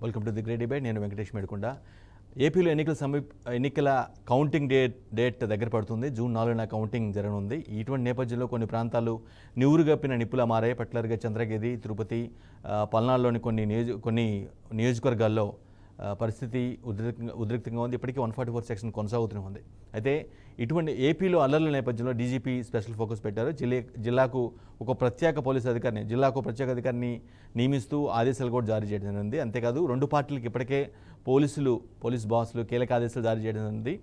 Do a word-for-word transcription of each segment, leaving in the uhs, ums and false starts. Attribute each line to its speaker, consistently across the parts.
Speaker 1: Welcome to the great debate. నేను వెంకటేష్ మేడుకొండ. ఏపీలో ఎన్నికల సమీప ఎన్నికల కౌంటింగ్ డేట్ డేట్ దగ్గర పడుతుంది. జూన్ నాలుగున కౌంటింగ్ జరగనుంది. ఇటువంటి నేపథ్యంలో కొన్ని ప్రాంతాలు నివురుగప్పిన నిప్పులా మారాయి. పర్టికులర్గా చంద్రగిరి, తిరుపతి, పల్నాడులోని కొన్ని నియోజక కొన్ని నియోజకవర్గాల్లో పరిస్థితి ఉద్రిక్తంగా ఉద్రిక్తంగా ఉంది. ఇప్పటికీ వన్ ఫార్టీ ఫోర్ సెక్షన్ కొనసాగుతూనే ఉంది. అయితే ఇటువంటి ఏపీలో అల్లర్ల నేపథ్యంలో డీజీపీ స్పెషల్ ఫోకస్ పెట్టారు. జిల్లా జిల్లాకు ఒక ప్రత్యేక పోలీసు అధికారిని జిల్లాకు ప్రత్యేక అధికారిని నియమిస్తూ ఆదేశాలు కూడా జారీ చేయడం జరిగింది. అంతేకాదు రెండు పార్టీలకు ఇప్పటికే పోలీసులు పోలీస్ బాసులు కీలక ఆదేశాలు జారీ చేయడం జరిగింది.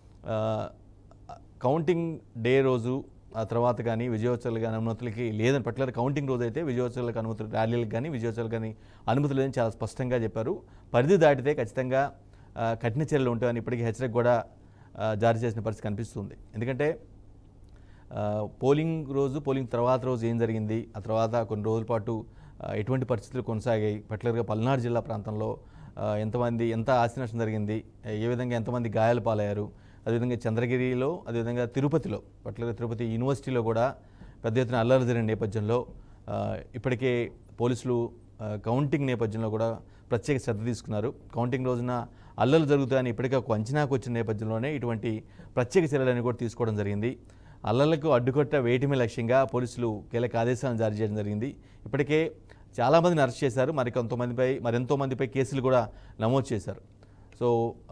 Speaker 1: కౌంటింగ్ డే రోజు ఆ తర్వాత కానీ విజయోత్సవాలు కానీ అనుమతులకి లేదని పర్టికులర్ కౌంటింగ్ రోజు అయితే విజయోత్సవాలకు అనుమతులు ర్యాలీలకు కానీ విజయోత్సవాలు కానీ అనుమతులు లేదని చాలా స్పష్టంగా చెప్పారు. పరిధి దాటితే ఖచ్చితంగా కఠిన చర్యలు ఉంటాయని ఇప్పటికీ హెచ్చరిక కూడా జారీ చేసిన పరిస్థితి కనిపిస్తుంది. ఎందుకంటే పోలింగ్ రోజు పోలింగ్ తర్వాత రోజు ఏం జరిగింది, ఆ తర్వాత కొన్ని రోజుల పాటు ఎటువంటి పరిస్థితులు కొనసాగాయి, పర్టికులర్గా పల్నాడు జిల్లా ప్రాంతంలో ఎంతమంది ఎంత ఆస్తి నష్టం జరిగింది, ఏ విధంగా ఎంతమంది గాయాలు పాలయ్యారు, అదేవిధంగా చంద్రగిరిలో అదేవిధంగా తిరుపతిలో పర్టికులర్గా తిరుపతి యూనివర్సిటీలో కూడా పెద్ద ఎత్తున అల్లర్లు జరిగిన నేపథ్యంలో ఇప్పటికే పోలీసులు కౌంటింగ్ నేపథ్యంలో కూడా ప్రత్యేక శ్రద్ధ తీసుకున్నారు. కౌంటింగ్ రోజున అల్లర్లు జరుగుతాయని ఇప్పటికే ఒక అంచనాకు వచ్చిన నేపథ్యంలోనే ఇటువంటి ప్రత్యేక చర్యలని కూడా తీసుకోవడం జరిగింది. అల్లర్లకు అడ్డుకట్ట వేయటమే లక్ష్యంగా పోలీసులు కీలక ఆదేశాలను జారీ చేయడం జరిగింది. ఇప్పటికే చాలామందిని అరెస్ట్ చేశారు. మరి కొంతమందిపై మరెంతో మందిపై కేసులు కూడా నమోదు చేశారు. సో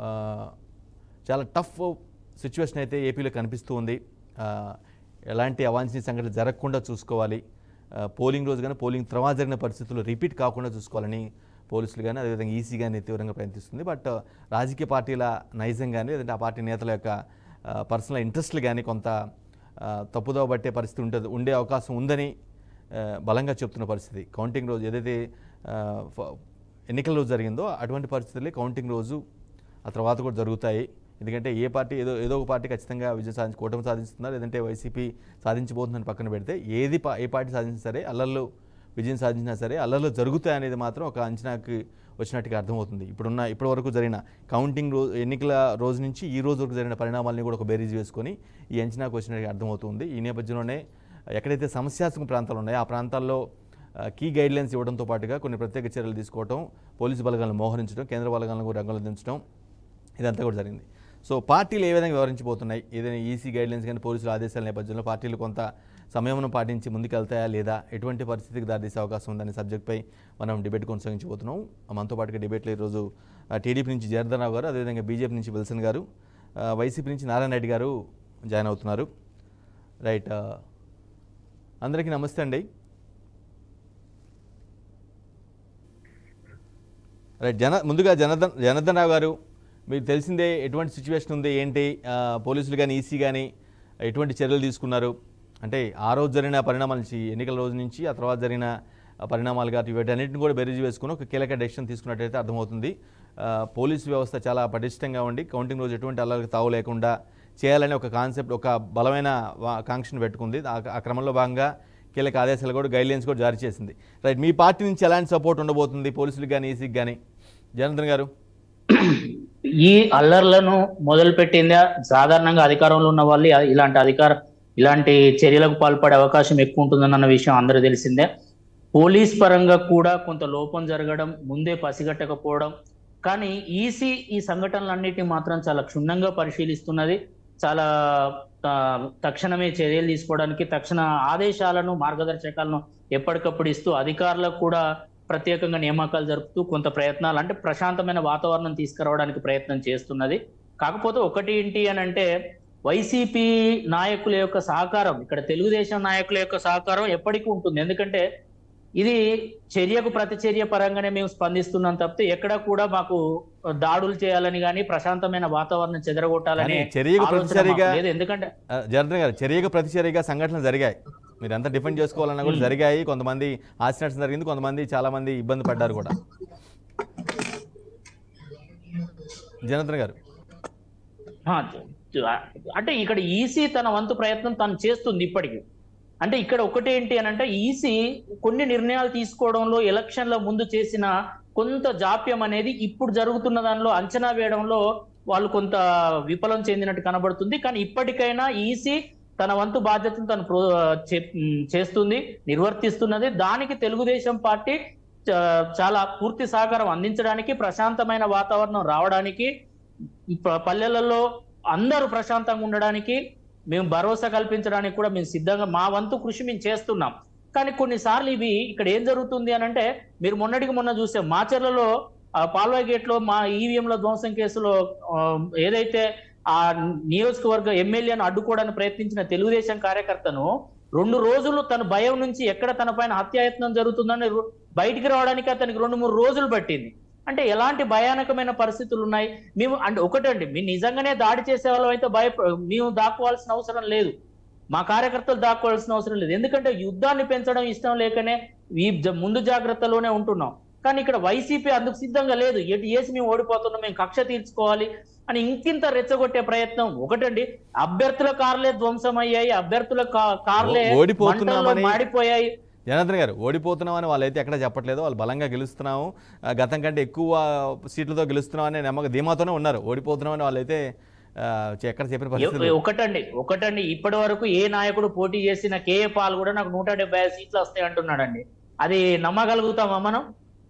Speaker 1: చాలా టఫ్ సిచ్యువేషన్ అయితే ఏపీలో కనిపిస్తూ ఉంది. ఎలాంటి అవాంఛనీయ సంఘటన జరగకుండా చూసుకోవాలి. పోలింగ్ రోజు కానీ పోలింగ్ తర్వాత జరిగిన పరిస్థితులు రిపీట్ కాకుండా చూసుకోవాలని పోలీసులు కానీ అదేవిధంగా ఈసీ కానీ తీవ్రంగా ప్రయత్నిస్తుంది. బట్ రాజకీయ పార్టీల నైజం కానీ లేదంటే ఆ పార్టీ నేతల యొక్క పర్సనల్ ఇంట్రెస్ట్లు కానీ కొంత తప్పుదోవ పట్టే పరిస్థితి ఉంటుంది ఉండే అవకాశం ఉందని బలంగా చెప్తున్న పరిస్థితి. కౌంటింగ్ రోజు ఏదైతే ఎన్నికల రోజు జరిగిందో అటువంటి పరిస్థితులే కౌంటింగ్ రోజు ఆ తర్వాత కూడా జరుగుతాయి. ఎందుకంటే ఏ పార్టీ ఏదో ఏదో ఒక పార్టీ ఖచ్చితంగా విజయం సాధించి కూటమి సాధిస్తుందా లేదంటే వైసీపీ సాధించబోతుందని పక్కన పెడితే ఏది ఏ పార్టీ సాధించినా సరే అల్లర్లు విజయం సాధించినా సరే అల్లర్లు జరుగుతాయి అనేది మాత్రం ఒక అంచనాకి వచ్చినట్టుగా అర్థమవుతుంది. ఇప్పుడున్న ఇప్పటి వరకు జరిగిన కౌంటింగ్ రోజు ఎన్నికల రోజు నుంచి ఈ రోజు వరకు జరిగిన పరిణామాలని కూడా ఒక బేరీజ్ వేసుకొని ఈ అంచనాకు వచ్చినట్టుగా అర్థమవుతుంది. ఈ నేపథ్యంలోనే ఎక్కడైతే సమస్యాత్మక ప్రాంతాలు ఉన్నాయో ఆ ప్రాంతాల్లో కీ గైడ్లైన్స్ ఇవ్వడంతో పాటుగా కొన్ని ప్రత్యేక చర్యలు తీసుకోవడం, పోలీసు బలగాలను మోహరించడం, కేంద్ర బలగాలను కూడా రంగంలో దించడం ఇదంతా కూడా జరిగింది. సో పార్టీలు ఏ విధంగా వివరించబోతున్నాయి, ఏదైనా ఈసీ గైడ్లైన్స్ కానీ పోలీసుల ఆదేశాల నేపథ్యంలో పార్టీలు కొంత సమయమును పాటించి ముందుకెళ్తాయా లేదా, ఎటువంటి పరిస్థితికి దారితీసే అవకాశం ఉందనే సబ్జెక్ట్పై మనం డిబేట్ కొనసాగించబోతున్నాం. మనతో పాటుగా డిబేట్లో ఈరోజు టీడీపీ నుంచి జనార్దన్ రావు గారు, అదేవిధంగా బీజేపీ నుంచి విల్సన్ గారు, వైసీపీ నుంచి నారాయణ రెడ్డి గారు జాయిన్ అవుతున్నారు. రైట్, అందరికీ నమస్తే అండి. రైట్, జన ముందుగా జనార్దన్ జనార్దన్ రావు గారు, మీకు తెలిసిందే ఎటువంటి సిచ్యువేషన్ ఉంది ఏంటి, పోలీసులు కానీ ఈసీ కానీ ఎటువంటి చర్యలు తీసుకున్నారు అంటే ఆ రోజు జరిగిన పరిణామాల నుంచి ఎన్నికల రోజు నుంచి ఆ తర్వాత జరిగిన పరిణామాలు కాబట్టి వీటన్నిటిని కూడా బెరీజ్ వేసుకుని ఒక కీలక డెసిషన్ తీసుకున్నట్టయితే అర్థమవుతుంది. పోలీసు వ్యవస్థ చాలా పటిష్టంగా ఉండి కౌంటింగ్ రోజు ఎటువంటి అల్లర్లకు తావు లేకుండా చేయాలని ఒక కాన్సెప్ట్ ఒక బలమైన కాంక్షను పెట్టుకుంది. ఆ క్రమంలో భాగంగా కీలక ఆదేశాలు కూడా గైడ్లైన్స్ కూడా జారీ చేసింది. రైట్, మీ పార్టీ నుంచి ఎలాంటి సపోర్ట్ ఉండబోతుంది పోలీసులకు కానీ ఈసీకి కానీ? జనార్దన్ గారు,
Speaker 2: ఈ అల్లర్లను మొదలుపెట్టిందా సాధారణంగా అధికారంలో ఉన్న వాళ్ళు ఇలాంటి అధికార ఇలాంటి చర్యలకు పాల్పడే అవకాశం ఎక్కువ ఉంటుందన్న విషయం అందరూ తెలిసిందే. పోలీస్ పరంగా కూడా కొంత లోపం జరగడం, ముందే పసిగట్టకపోవడం, కానీ ఈసీ ఈ సంఘటనలన్నిటిని మాత్రం చాలా క్షుణ్ణంగా పరిశీలిస్తున్నది. చాలా తక్షణమే చర్యలు తీసుకోవడానికి తక్షణ ఆదేశాలను మార్గదర్శకాలను ఎప్పటికప్పుడు ఇస్తూ అధికారులకు కూడా ప్రత్యేకంగా నియామకాలు జరుపుతూ కొంత ప్రయత్నాలు అంటే ప్రశాంతమైన వాతావరణం తీసుకురావడానికి ప్రయత్నం చేస్తున్నది. కాకపోతే ఒకటి ఏంటి అని అంటే వైసీపీ నాయకుల యొక్క సహకారం, ఇక్కడ తెలుగుదేశం నాయకుల యొక్క సహకారం ఎప్పటికీ ఉంటుంది. ఎందుకంటే ఇది చర్యకు ప్రతిచర్య పరంగానే మేము స్పందిస్తున్నాం తప్పితే ఎక్కడ కూడా మాకు దాడులు చేయాలని కానీ ప్రశాంతమైన వాతావరణం చెదరగొట్టాలని లేదు. ఎందుకంటే
Speaker 1: జనార్దన్ గారు, చర్యకు ప్రతిచర్యగా సంఘటనలు జరిగాయి, మీరు ఎంత డిఫెండ్ చేసుకోవాలన్నా కూడా జరిగాయి. కొంతమంది ఆస్తి నష్టం జరిగింది, కొంతమంది చాలా మంది ఇబ్బంది పడ్డారు కూడా. జనార్దన్ గారు,
Speaker 2: అంటే ఇక్కడ ఈసీ తన వంతు ప్రయత్నం తను చేస్తుంది ఇప్పటికీ. అంటే ఇక్కడ ఒకటి ఏంటి అని అంటే ఈసీ కొన్ని నిర్ణయాలు తీసుకోవడంలో ఎలక్షన్ల ముందు చేసిన కొంత జాప్యం అనేది ఇప్పుడు జరుగుతున్న దానిలో అంచనా వేయడంలో వాళ్ళు కొంత విఫలం చెందినట్టు కనబడుతుంది. కానీ ఇప్పటికైనా ఈసీ తన వంతు బాధ్యతను తను చేస్తుంది, నిర్వర్తిస్తున్నది. దానికి తెలుగుదేశం పార్టీ చా- చాలా పూర్తి సహకారం అందించడానికి, ప్రశాంతమైన వాతావరణం రావడానికి, ప- పల్లెలలో అందరూ ప్రశాంతంగా ఉండడానికి, మేము భరోసా కల్పించడానికి కూడా మేము సిద్ధంగా మా వంతు కృషి మేము చేస్తున్నాం. కానీ కొన్నిసార్లు ఇవి ఇక్కడ ఏం జరుగుతుంది అని అంటే, మీరు మొన్నటికి మొన్న చూసే మాచర్లలో ఆ పాల్వాయి గేట్ లో మా ఈవీఎంల ధ్వంసం కేసులో ఆ, ఏదైతే ఆ నియోజకవర్గ ఎమ్మెల్యేను అడ్డుకోవడానికి ప్రయత్నించిన తెలుగుదేశం కార్యకర్తను రెండు రోజులు తన భయం నుంచి ఎక్కడ తన పైన హత్యాయత్నం జరుగుతుందని రు- బయటికి రావడానికి అతనికి రెండు మూడు రోజులు పట్టింది. అంటే ఎలాంటి భయానకమైన పరిస్థితులు ఉన్నాయి. మేము అంటే ఒకటండి, మేము నిజంగానే దాడి చేసే వాళ్ళం అయితే భయ మేము దాక్కోవాల్సిన అవసరం లేదు, మా కార్యకర్తలు దాక్కోవాల్సిన అవసరం లేదు. ఎందుకంటే యుద్ధాన్ని పెంచడం ఇష్టం లేకనే ఈ జ- ముందు జాగ్రత్తలోనే ఉంటున్నాం. కానీ ఇక్కడ వైసీపీ అందుకు సిద్ధంగా లేదు. ఎటు చేసి మేము ఓడిపోతున్నాం, మేము కక్ష తీర్చుకోవాలి అని ఇంకింత రెచ్చగొట్టే ప్రయత్నం. ఒకటండి, అభ్యర్థుల కార్లే ధ్వంసం అయ్యాయి, అభ్యర్థుల కా- కార్లే
Speaker 1: ఓ- ఓడిపోతున్నామని-
Speaker 2: మంటల్లో మాడిపోయాయి.
Speaker 1: జనార్దన్ గారు, ఓడిపోతున్నామని వాళ్ళైతే ఎక్కడ చెప్పట్లేదు. వాళ్ళు బలంగా గెలుస్తున్నాము, ఆ, గతం కంటే ఎక్కువ సీట్లతో గెలుస్తున్నామని నమ్మక ధీమాతోనే ఉన్నారు. ఓడిపోతున్నామని వాళ్ళైతే ఆ, చె- ఎక్కడ చెప్పిన పరిస్థితి
Speaker 2: ఎ- ఒకటండి ఒకటండి ఇప్పటి వరకు ఏ నాయకుడు పోటీ చేసిన కేఏ పాల్ కూడా నాకు నూట డెబ్బై ఐదు సీట్లు వస్తాయి అంటున్నాడండి. అది నమ్మగలుగుతామా మనం?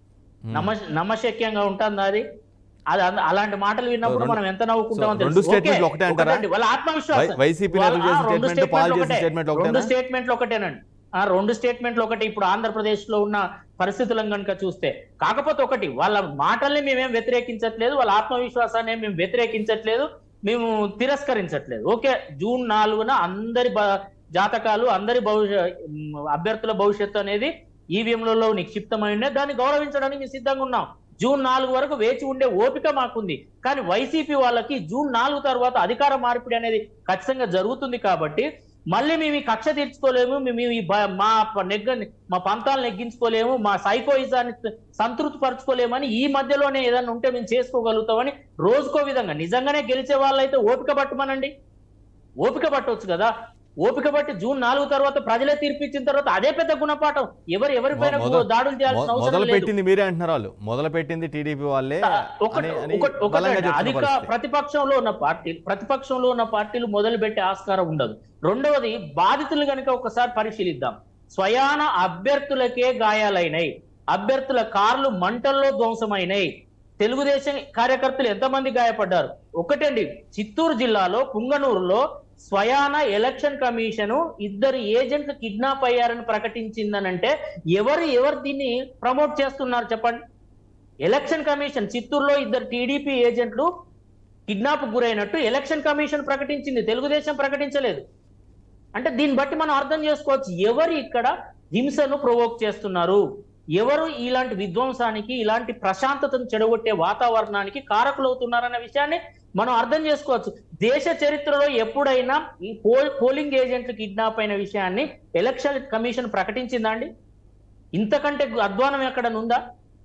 Speaker 2: నమ్మ నమ్మశక్యంగా ఉంటుందా అది? అది అల- అలాంటి మాటలు విన్నప్పుడు
Speaker 1: రెండు-
Speaker 2: మనం ఎంత నవ్వుకుంటామో
Speaker 1: సో రెండు
Speaker 2: తెలుసు.
Speaker 1: స్టేట్మెంట్లు
Speaker 2: ఓకే,
Speaker 1: ఒకటే అంటారా?
Speaker 2: ఒకటండి, వాళ్ళ ఆత్మవిశ్వాసం.
Speaker 1: వై- వైసీపీ
Speaker 2: వాళ్ళ-
Speaker 1: నేతలు చేసిన
Speaker 2: ఆ, రెండు
Speaker 1: స్టేట్మెంట్, పాల్
Speaker 2: స్టేట్మెంట్లు
Speaker 1: చేసిన
Speaker 2: ఒకటే.
Speaker 1: స్టేట్మెంట్
Speaker 2: రెండు
Speaker 1: ఒకటేనా?
Speaker 2: స్టేట్మెంట్లు ఒకటేనండి. ఆ రెండు స్టేట్మెంట్లు ఒకటి. ఇప్పుడు ఆంధ్రప్రదేశ్ లో ఉన్న పరిస్థితులను కనుక చూస్తే, కాకపోతే ఒకటి, వాళ్ళ మాటల్ని మేమేం వ్యతిరేకించట్లేదు, వాళ్ళ ఆత్మవిశ్వాసాన్ని మేము వ్యతిరేకించట్లేదు, మేము తిరస్కరించట్లేదు. ఓకే, జూన్ నాలుగున అందరి బ- జాతకాలు, అందరి భవిష్య అభ్యర్థుల భవిష్యత్తు అనేది ఈవీఎంలలో నిక్షిప్తమైందే, దాన్ని గౌరవించడానికి మేము సిద్ధంగా ఉన్నాం. జూన్ నాలుగు వరకు వేచి ఉండే ఓపిక మాకుంది. కానీ వైసీపీ వాళ్ళకి జూన్ నాలుగు తర్వాత అధికార మార్పిడి అనేది ఖచ్చితంగా జరుగుతుంది. కాబట్టి మళ్ళీ మేము ఈ కక్ష తీర్చుకోలేము, మేము ఈ భ- మా ప- నెగ్గ మా పంతాలను నెగ్గించుకోలేము, మా సైకోయిజాన్ని సంతృప్తి పరచుకోలేమని ఈ మధ్యలోనే ఏదైనా ఉంటే మేము చేసుకోగలుగుతామని రోజుకో విధంగా, నిజంగానే గెలిచే వాళ్ళైతే ఓపిక పట్టమనండి, ఓపిక పట్టవచ్చు కదా. ఓపిక పట్టి జూన్ నాలుగు తర్వాత ప్రజలే తీర్పిచ్చిన తర్వాత అదే పెద్ద గుణపాఠం. ఎవరు ఎవరిపైన
Speaker 1: మొద-
Speaker 2: దాడులు చేయాల్సిన అవసరం
Speaker 1: మొదలు
Speaker 2: లేదు.
Speaker 1: పెట్టింది మీరే అంటున్నారు. వాళ్ళు మొదలు పెట్టింది టీడీపీ వాళ్ళే
Speaker 2: ఒకటి
Speaker 1: అని- అని
Speaker 2: ఒకటి-
Speaker 1: బలంగా
Speaker 2: ఒకటి
Speaker 1: చెప్తున్న
Speaker 2: అధిక
Speaker 1: పరిస్థితి.
Speaker 2: ప్రతిపక్షంలో ఉన్న పార్టీ ప్రతిపక్షంలో ఉన్న పార్టీలు మొదలు పెట్టే ఆస్కారం ఉండదు. రెండవది, బాధితులు కనుక ఒకసారి పరిశీలిద్దాం. స్వయాన అభ్యర్థులకే గాయాలైనాయి, అభ్యర్థుల కార్లు మంటల్లో ధ్వంసమైనాయి, తెలుగుదేశం కార్యకర్తలు ఎంతమంది గాయపడ్డారు. ఒకటండి, చిత్తూరు జిల్లాలో పుంగనూరులో స్వయాన ఎలక్షన్ కమిషన్ ఇద్దరు ఏజెంట్లు కిడ్నాప్ అయ్యారని ప్రకటించిందనంటే ఎవరు ఎవరు దీన్ని ప్రమోట్ చేస్తున్నారు చెప్పండి? ఎలక్షన్ కమిషన్ చిత్తూరులో ఇద్దరు టీడీపీ ఏజెంట్లు కిడ్నాప్ గురైనట్టు ఎలక్షన్ కమిషన్ ప్రకటించింది, తెలుగుదేశం ప్రకటించలేదు. అంటే దీన్ని బట్టి మనం అర్థం చేసుకోవచ్చు ఎవరు ఇక్కడ హింసను ప్రొవోక్ చేస్తున్నారు, ఎవరు ఇలాంటి విధ్వంసానికి, ఇలాంటి ప్రశాంతతను చెడగొట్టే వాతావరణానికి కారకులవుతున్నారన్న విషయాన్ని మనం అర్థం చేసుకోవచ్చు. దేశ చరిత్రలో ఎప్పుడైనా ఈ పోల్ పోలింగ్ ఏజెంట్లు కిడ్నాప్ అయిన విషయాన్ని ఎలక్షన్ కమిషన్ ప్రకటించిందా అండి? ఇంతకంటే అధ్వానం ఎక్కడనుందా?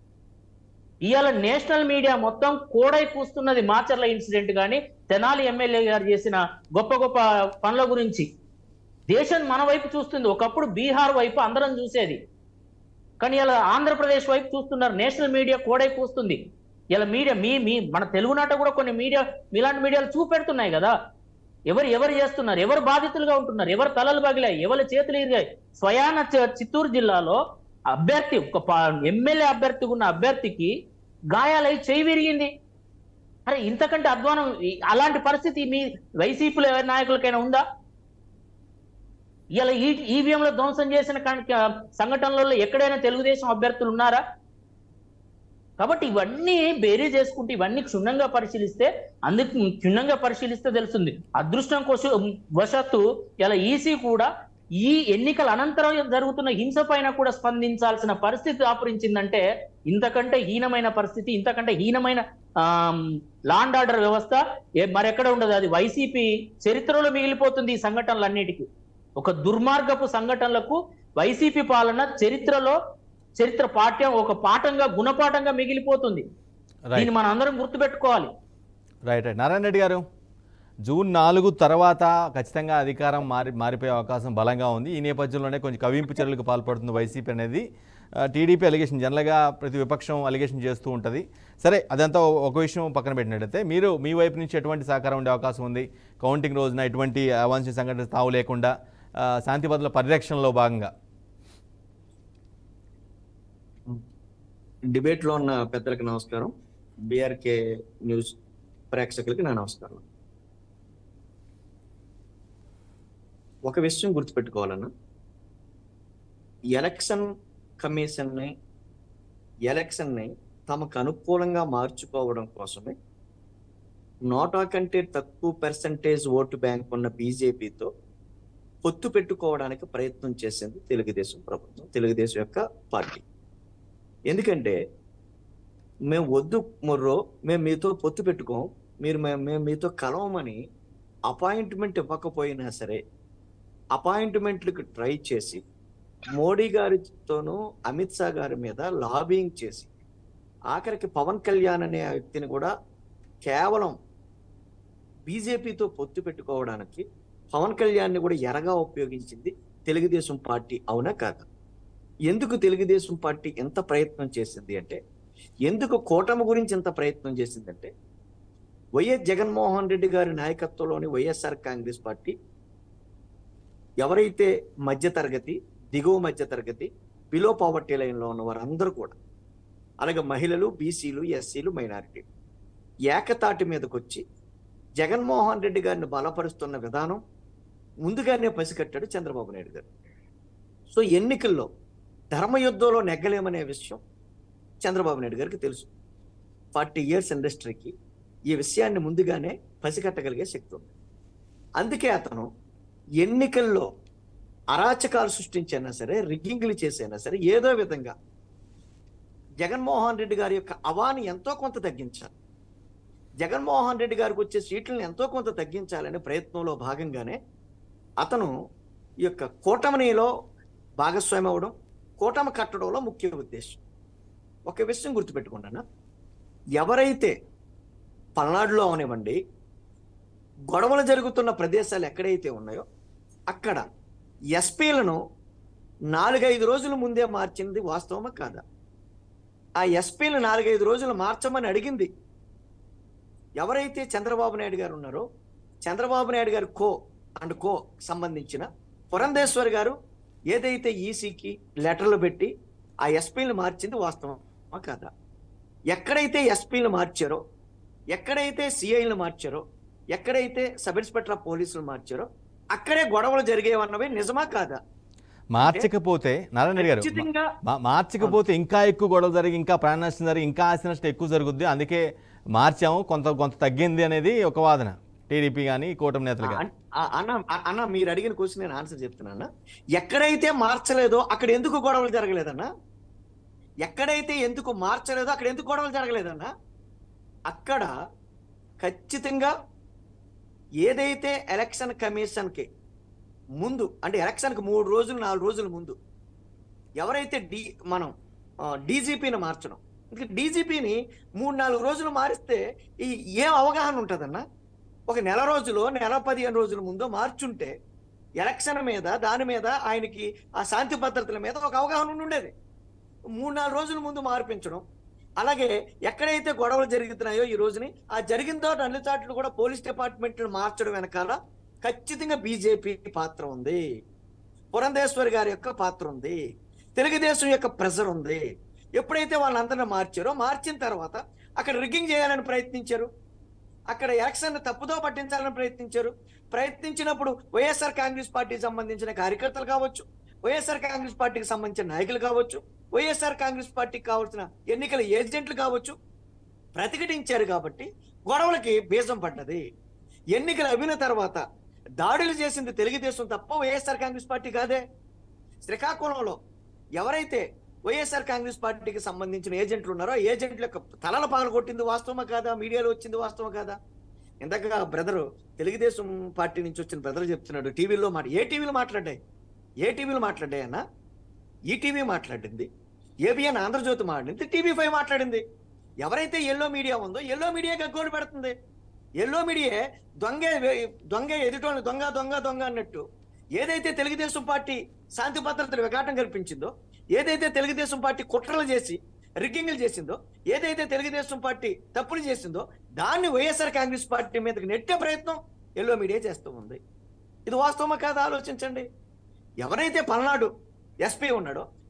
Speaker 2: ఇవాళ నేషనల్ మీడియా మొత్తం కోడై పూస్తున్నది మాచర్ల ఇన్సిడెంట్ కానీ, తెనాలి ఎమ్మెల్యే గారు చేసిన గొప్ప గొప్ప పనుల గురించి. దేశం మన వైపు చూస్తుంది. ఒకప్పుడు బీహార్ వైపు అందరం చూసేది, కానీ ఇలా ఆంధ్రప్రదేశ్ వైపు చూస్తున్నారు. నేషనల్ మీడియా కోడై పూస్తుంది. ఇలా మీడియా మీ మీ మన తెలుగునాట కూడా కొన్ని మీడియా ఇలాంటి మీడియాలు చూపెడుతున్నాయి కదా. ఎవరు ఎవరు చేస్తున్నారు, ఎవరు బాధితులుగా ఉంటున్నారు, ఎవరు తలలు పగిలాయి, ఎవరి చేతులు ఇరిగాయి. స్వయాన చి- చిత్తూరు జిల్లాలో అభ్యర్థి, ఒక ఎమ్మెల్యే అభ్యర్థి ఉన్న అభ్యర్థికి గాయాలై చేయి విరిగింది. అరే ఇంతకంటే అధ్వానం ఈ- అలాంటి పరిస్థితి మీ వైసీపీ నాయకులకైనా ఉందా? ఇలా ఈ ఈవీఎంలో ధ్వంసం చేసిన కనుక సంఘటనలలో ఎక్కడైనా తెలుగుదేశం అభ్యర్థులు ఉన్నారా? కాబట్టి ఇవన్నీ బేరీ చేసుకుంటే, ఇవన్నీ క్షుణ్ణంగా పరిశీలిస్తే, అందుకు క్షుణ్ణంగా పరిశీలిస్తే తెలుస్తుంది. అదృష్టం కోసం వశత్తు ఇలా ఈసీ కూడా ఈ ఎన్నికల అనంతరం జరుగుతున్న హింస పైన కూడా స్పందించాల్సిన పరిస్థితి ఆపరించిందంటే ఇంతకంటే హీనమైన పరిస్థితి, ఇంతకంటే హీనమైన ఆ లాండ్ ఆర్డర్ వ్యవస్థ ఏ- మరెక్కడ ఉండదు. అది వైసీపీ చరిత్రలో మిగిలిపోతుంది. ఈ సంఘటనలన్నిటికీ ఒక దుర్మార్గపు సంఘటనలకు వైసీపీ పాలన చరిత్రలో చరిత్ర పాఠ్యం ఒక పాఠంగా, గుణపాఠంగా మిగిలిపోతుంది. దీన్ని మనం అందరం గుర్తుపెట్టుకోవాలి.
Speaker 1: రైట్ రైట్ నారాయణ రెడ్డి గారు, జూన్ నాలుగు తర్వాత ఖచ్చితంగా అధికారం మారి మారిపోయే అవకాశం బలంగా ఉంది. ఈ నేపథ్యంలోనే కొంచెం కవింపు చర్యలకు పాల్పడుతుంది వైసీపీ అనేది. టీడీపీ అలిగేషన్, జనరల్గా ప్రతి విపక్షం అలిగేషన్ చేస్తూ ఉంటుంది. సరే, అదంతా ఒక విషయం పక్కన పెట్టినట్టయితే మీరు మీ వైపు నుంచి ఎటువంటి సహకారం ఉండే అవకాశం ఉంది? కౌంటింగ్ రోజున ఎటువంటి అవాంఛనీయ సంఘటన తావు లేకుండా శాంతి భద్రతల పరిరక్షణలో భాగంగా
Speaker 3: డిబేట్ లో ఉన్న పెద్దలకు నమస్కారం, బిఆర్కే న్యూస్ ప్రేక్షకులకి నా నమస్కారం. ఒక విషయం గుర్తుపెట్టుకోవాలన్నా, ఎలక్షన్ కమిషన్ని ఎలక్షన్ని తమకు అనుకూలంగా మార్చుకోవడం కోసమే నోటా కంటే తక్కువ పర్సంటేజ్ ఓటు బ్యాంక్ ఉన్న బీజేపీతో పొత్తు పెట్టుకోవడానికి ప్రయత్నం చేసింది తెలుగుదేశం ప్రభుత్వం, తెలుగుదేశం యొక్క పార్టీ. ఎందుకంటే మేము వద్దు మొర్రో, మేము మీతో పొత్తు పెట్టుకోం, మీరు మేము మీతో కలవమని అపాయింట్మెంట్ ఇవ్వకపోయినా సరే అపాయింట్మెంట్లకు ట్రై చేసి మోడీ గారితోనూ అమిత్ షా గారి మీద లాబింగ్ చేసి ఆఖరికి పవన్ కళ్యాణ్ అనే వ్యక్తిని కూడా కేవలం బీజేపీతో పొత్తు పెట్టుకోవడానికి పవన్ కళ్యాణ్ని కూడా ఎరగా ఉపయోగించింది తెలుగుదేశం పార్టీ, అవునా కాదా? ఎందుకు తెలుగుదేశం పార్టీ ఎంత ప్రయత్నం చేసింది అంటే, ఎందుకు కూటమి గురించి ఎంత ప్రయత్నం చేసిందంటే, వైఎస్ జగన్మోహన్ రెడ్డి గారి నాయకత్వంలోని వైఎస్ఆర్ కాంగ్రెస్ పార్టీ ఎవరైతే మధ్యతరగతి, దిగువ మధ్యతరగతి, బిలో పావర్టీ లైన్లో ఉన్న వారందరూ కూడా, అలాగే మహిళలు, బీసీలు, ఎస్సీలు, మైనారిటీ ఏకతాటి మీదకి వచ్చి జగన్మోహన్ రెడ్డి గారిని బలపరుస్తున్న విధానం ముందుగానే పసిగట్టాడు చంద్రబాబు నాయుడు గారు. సో ఎన్నికల్లో ధర్మయుద్ధంలో నెగ్గలేమనే విషయం చంద్రబాబు నాయుడు గారికి తెలుసు. ఫార్టీ ఇయర్స్ ఇండస్ట్రీకి ఈ విషయాన్ని ముందుగానే పసిగట్టగలిగే శక్తి ఉంది. అందుకే అతను ఎన్నికల్లో అరాచకాలు సృష్టించైనా సరే, రిగ్గింగ్లు చేసైనా సరే, ఏదో విధంగా జగన్మోహన్ రెడ్డి గారి యొక్క అవాని ఎంతో కొంత తగ్గించాలి, జగన్మోహన్ రెడ్డి గారికి వచ్చే సీట్లను ఎంతో కొంత తగ్గించాలనే ప్రయత్నంలో భాగంగానే అతను ఈ యొక్క కూటమిలో భాగస్వామి అవడం, కూటమి కట్టడంలో ముఖ్య ఉద్దేశం. ఒక విషయం గుర్తుపెట్టుకున్నాను, ఎవరైతే పల్నాడులో అవనివ్వండి, గొడవలు జరుగుతున్న ప్రదేశాలు ఎక్కడైతే ఉన్నాయో అక్కడ ఎస్పీలను నాలుగైదు రోజుల ముందే మార్చింది వాస్తవమా కాదా? ఆ ఎస్పీలు నాలుగైదు రోజులు మార్చమని అడిగింది ఎవరైతే చంద్రబాబు నాయుడు గారు ఉన్నారో, చంద్రబాబు నాయుడు గారు కో అండ్ కో సంబంధించిన పురంధేశ్వర్ గారు ఏదైతే ఈసీకి లెటర్లు పెట్టి ఆ ఎస్పీలను మార్చింది వాస్తవమా కాదా? ఎక్కడైతే ఎస్పీలు మార్చారో, ఎక్కడైతే సిఐలు మార్చారో, ఎక్కడైతే సబ్ ఇన్స్పెక్టర్ ఆఫ్ పోలీసులు మార్చారో అక్కడే గొడవలు జరిగేవన్నవి నిజమా కాదా?
Speaker 1: మార్చకపోతే నారాయణ గారు మార్చకపోతే ఇంకా ఎక్కువ గొడవలు జరిగి, ఇంకా ప్రాణ నష్టం జరిగి, ఇంకా ఆస్తి నష్టం ఎక్కువ జరుగుద్ది, అందుకే మార్చాము, కొంత కొంత తగ్గింది అనేది ఒక వాదన టీడీపీ కానీ కూటమి నేతలు కానీ.
Speaker 3: అన్న అన్న మీరు అడిగిన క్వశ్చన్ నేను ఆన్సర్ చెప్తున్నా. ఎక్కడైతే మార్చలేదో అక్కడ ఎందుకు గొడవలు జరగలేదన్నా? ఎక్కడైతే ఎందుకు మార్చలేదో అక్కడ ఎందుకు గొడవలు జరగలేదన్నా? అక్కడ ఖచ్చితంగా ఏదైతే ఎలక్షన్ కమిషన్కి ముందు, అంటే ఎలక్షన్కి మూడు రోజులు నాలుగు రోజుల ముందు ఎవరైతే డి మనం డీజీపీని మార్చడం, డీజీపీని మూడు నాలుగు రోజులు మారిస్తే ఈ ఏం అవగాహన ఉంటుందన్న? ఒక నెల రోజులు నెల పదిహేను రోజుల ముందు మార్చుంటే ఎలక్షన్ మీద, దాని మీద, ఆయనకి ఆ శాంతి భద్రతల మీద ఒక అవగాహన ఉండేది. మూడు నాలుగు రోజుల ముందు మార్పించడం, అలాగే ఎక్కడైతే గొడవలు జరుగుతున్నాయో ఈ రోజుని ఆ జరిగిందో అన్ని చాట్లు కూడా పోలీస్ డిపార్ట్మెంట్ను మార్చడం వెనకాల ఖచ్చితంగా బీజేపీ పాత్ర ఉంది, పురంధేశ్వరి గారి యొక్క పాత్ర ఉంది, తెలుగుదేశం యొక్క ప్రెజర్ ఉంది. ఎప్పుడైతే వాళ్ళందరినీ మార్చారో, మార్చిన తర్వాత అక్కడ రిగ్గింగ్ చేయాలని ప్రయత్నించారు, అక్కడ ఎలక్షన్ తప్పుదో పట్టించాలని ప్రయత్నించారు. ప్రయత్నించినప్పుడు వైఎస్ఆర్ కాంగ్రెస్ పార్టీకి సంబంధించిన కార్యకర్తలు కావచ్చు, వైఎస్ఆర్ కాంగ్రెస్ పార్టీకి సంబంధించిన నాయకులు కావచ్చు, వైఎస్ఆర్ కాంగ్రెస్ పార్టీకి కావాల్సిన ఎన్నికల ఏజెంట్లు కావచ్చు, ప్రతిఘటించారు. కాబట్టి గొడవలకి బీజం పడ్డది. ఎన్నికలు అయిన తర్వాత దాడులు చేసింది తెలుగుదేశం తప్ప వైఎస్ఆర్ కాంగ్రెస్ పార్టీ కాదే. శ్రీకాకుళంలో ఎవరైతే వైఎస్ఆర్ కాంగ్రెస్ పార్టీకి సంబంధించిన ఏజెంట్లు ఉన్నారో ఏజెంట్ల యొక్క తలల పగలు కొట్టింది వాస్తవమా కాదా? మీడియాలో వచ్చింది వాస్తవం కాదా? ఇందాక బ్రదరు తెలుగుదేశం పార్టీ నుంచి వచ్చిన బ్రదర్ చెప్తున్నాడు, టీవీలో మాట ఏ టీవీలో మాట్లాడాయి ఏ టీవీలో మాట్లాడాయి అన్న? ఈటీవీ మాట్లాడింది, ఏబిఎన్ ఆంధ్రజ్యోతి మాట్లాడింది, టీవీ ఫైవ్ మాట్లాడింది. ఎవరైతే ఎల్లో మీడియా ఉందో ఎల్లో మీడియా గగ్గోలు పెడుతుంది. ఎల్లో మీడియా దొంగ దొంగ ఎదుటోని దొంగ దొంగ దొంగ అన్నట్టు ఏదైతే తెలుగుదేశం పార్టీ శాంతి భద్రతలు విఘాటం కల్పించిందో, ఏదైతే తెలుగుదేశం పార్టీ కుట్రలు చేసి రిగ్గింగ్లు చేసిందో, ఏదైతే తెలుగుదేశం పార్టీ తప్పులు చేసిందో దాన్ని వైఎస్ఆర్ కాంగ్రెస్ పార్టీ మీదకి నెట్టే ప్రయత్నం ఎల్లో మీడియా చేస్తూ ఉంది. ఇది వాస్తవమా కాదా ఆలోచించండి. ఎవరైతే పల్నాడు ఎస్పీ ఉన్నాడో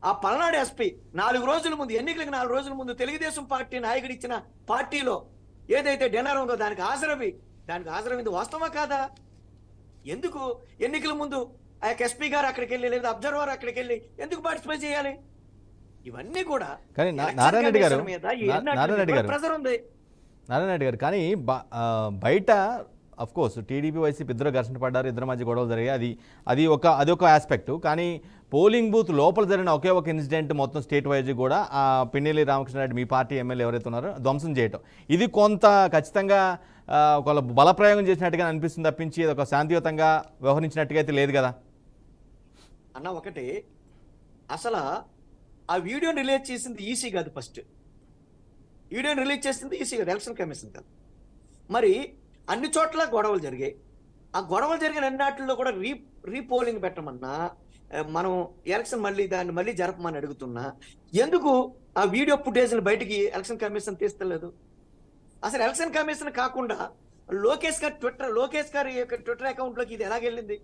Speaker 3: ఆ పల్నాడు ఎస్పీ నాలుగు రోజుల ముందు, ఎన్నికలకు నాలుగు రోజుల ముందు తెలుగుదేశం పార్టీ నాయకుడు ఇచ్చిన పార్టీలో ఏదైతే డిన్నర్ ఉందో దానికి హాజరవి దానికి హాజరైంది వాస్తవా కాదా? ఎందుకు ఎన్నికల ముందు ఆ యొక్క ఎస్పీ గారు అక్కడికి వెళ్ళి లేదా అబ్జర్వర్ అక్కడికి వెళ్ళి ఎందుకు పార్టిసిపేట్ చేయాలి? ఇవన్నీ కూడా
Speaker 1: కానీ నారాయణ రెడ్డి గారు నారాయణ రెడ్డి గారు
Speaker 3: ప్రెజర్ ఉంది.
Speaker 1: నారాయణ రెడ్డి గారు కానీ బయట అఫ్ కోర్స్ టీడీపీ వైసీపీ ఇద్దరు ఘర్షణ పడ్డారు, ఇద్దరు మధ్య గొడవలు జరిగాయి, అది అది ఒక అది ఒక ఆస్పెక్ట్. కానీ పోలింగ్ బూత్ లోపల జరిగిన ఒకే ఒక ఇన్సిడెంట్ మొత్తం స్టేట్ వైజ్ కూడా ఆ పిన్నెల్లి రామకృష్ణారెడ్డి మీ పార్టీ ఎమ్మెల్యే ఎవరైతే ఉన్నారో ధ్వంసం చేయటం, ఇది కొంత ఖచ్చితంగా ఒక బలప్రయోగం చేసినట్టుగా అనిపిస్తుంది తప్పించి ఇది ఒక శాంతియుతంగా వ్యవహరించినట్టుగా అయితే లేదు కదా
Speaker 3: అన్న. ఒకటి అసలు ఆ వీడియోని రిలీజ్ చేసింది ఈసీ కాదు, ఫస్ట్ వీడియోని రిలీజ్ చేసింది ఈసీ కాదు, ఎలక్షన్ కమిషన్ కాదు. మరి అన్ని చోట్ల గొడవలు జరిగాయి. ఆ గొడవలు జరిగిన అన్నిటిలో కూడా రీ రీపోలింగ్ పెట్టమన్నా, మనం ఎలక్షన్ మళ్ళీ దాన్ని మళ్ళీ జరపమని అడుగుతున్నా, ఎందుకు ఆ వీడియో ఫుటేజ్ని బయటికి ఎలక్షన్ కమిషన్ తీస్తలేదు? అసలు ఎలక్షన్ కమిషన్ కాకుండా లోకేష్ గారి ట్విట్టర్ లోకేష్ గారి యొక్క ట్విట్టర్ అకౌంట్లోకి ఇది ఎలాగెళ్ళింది?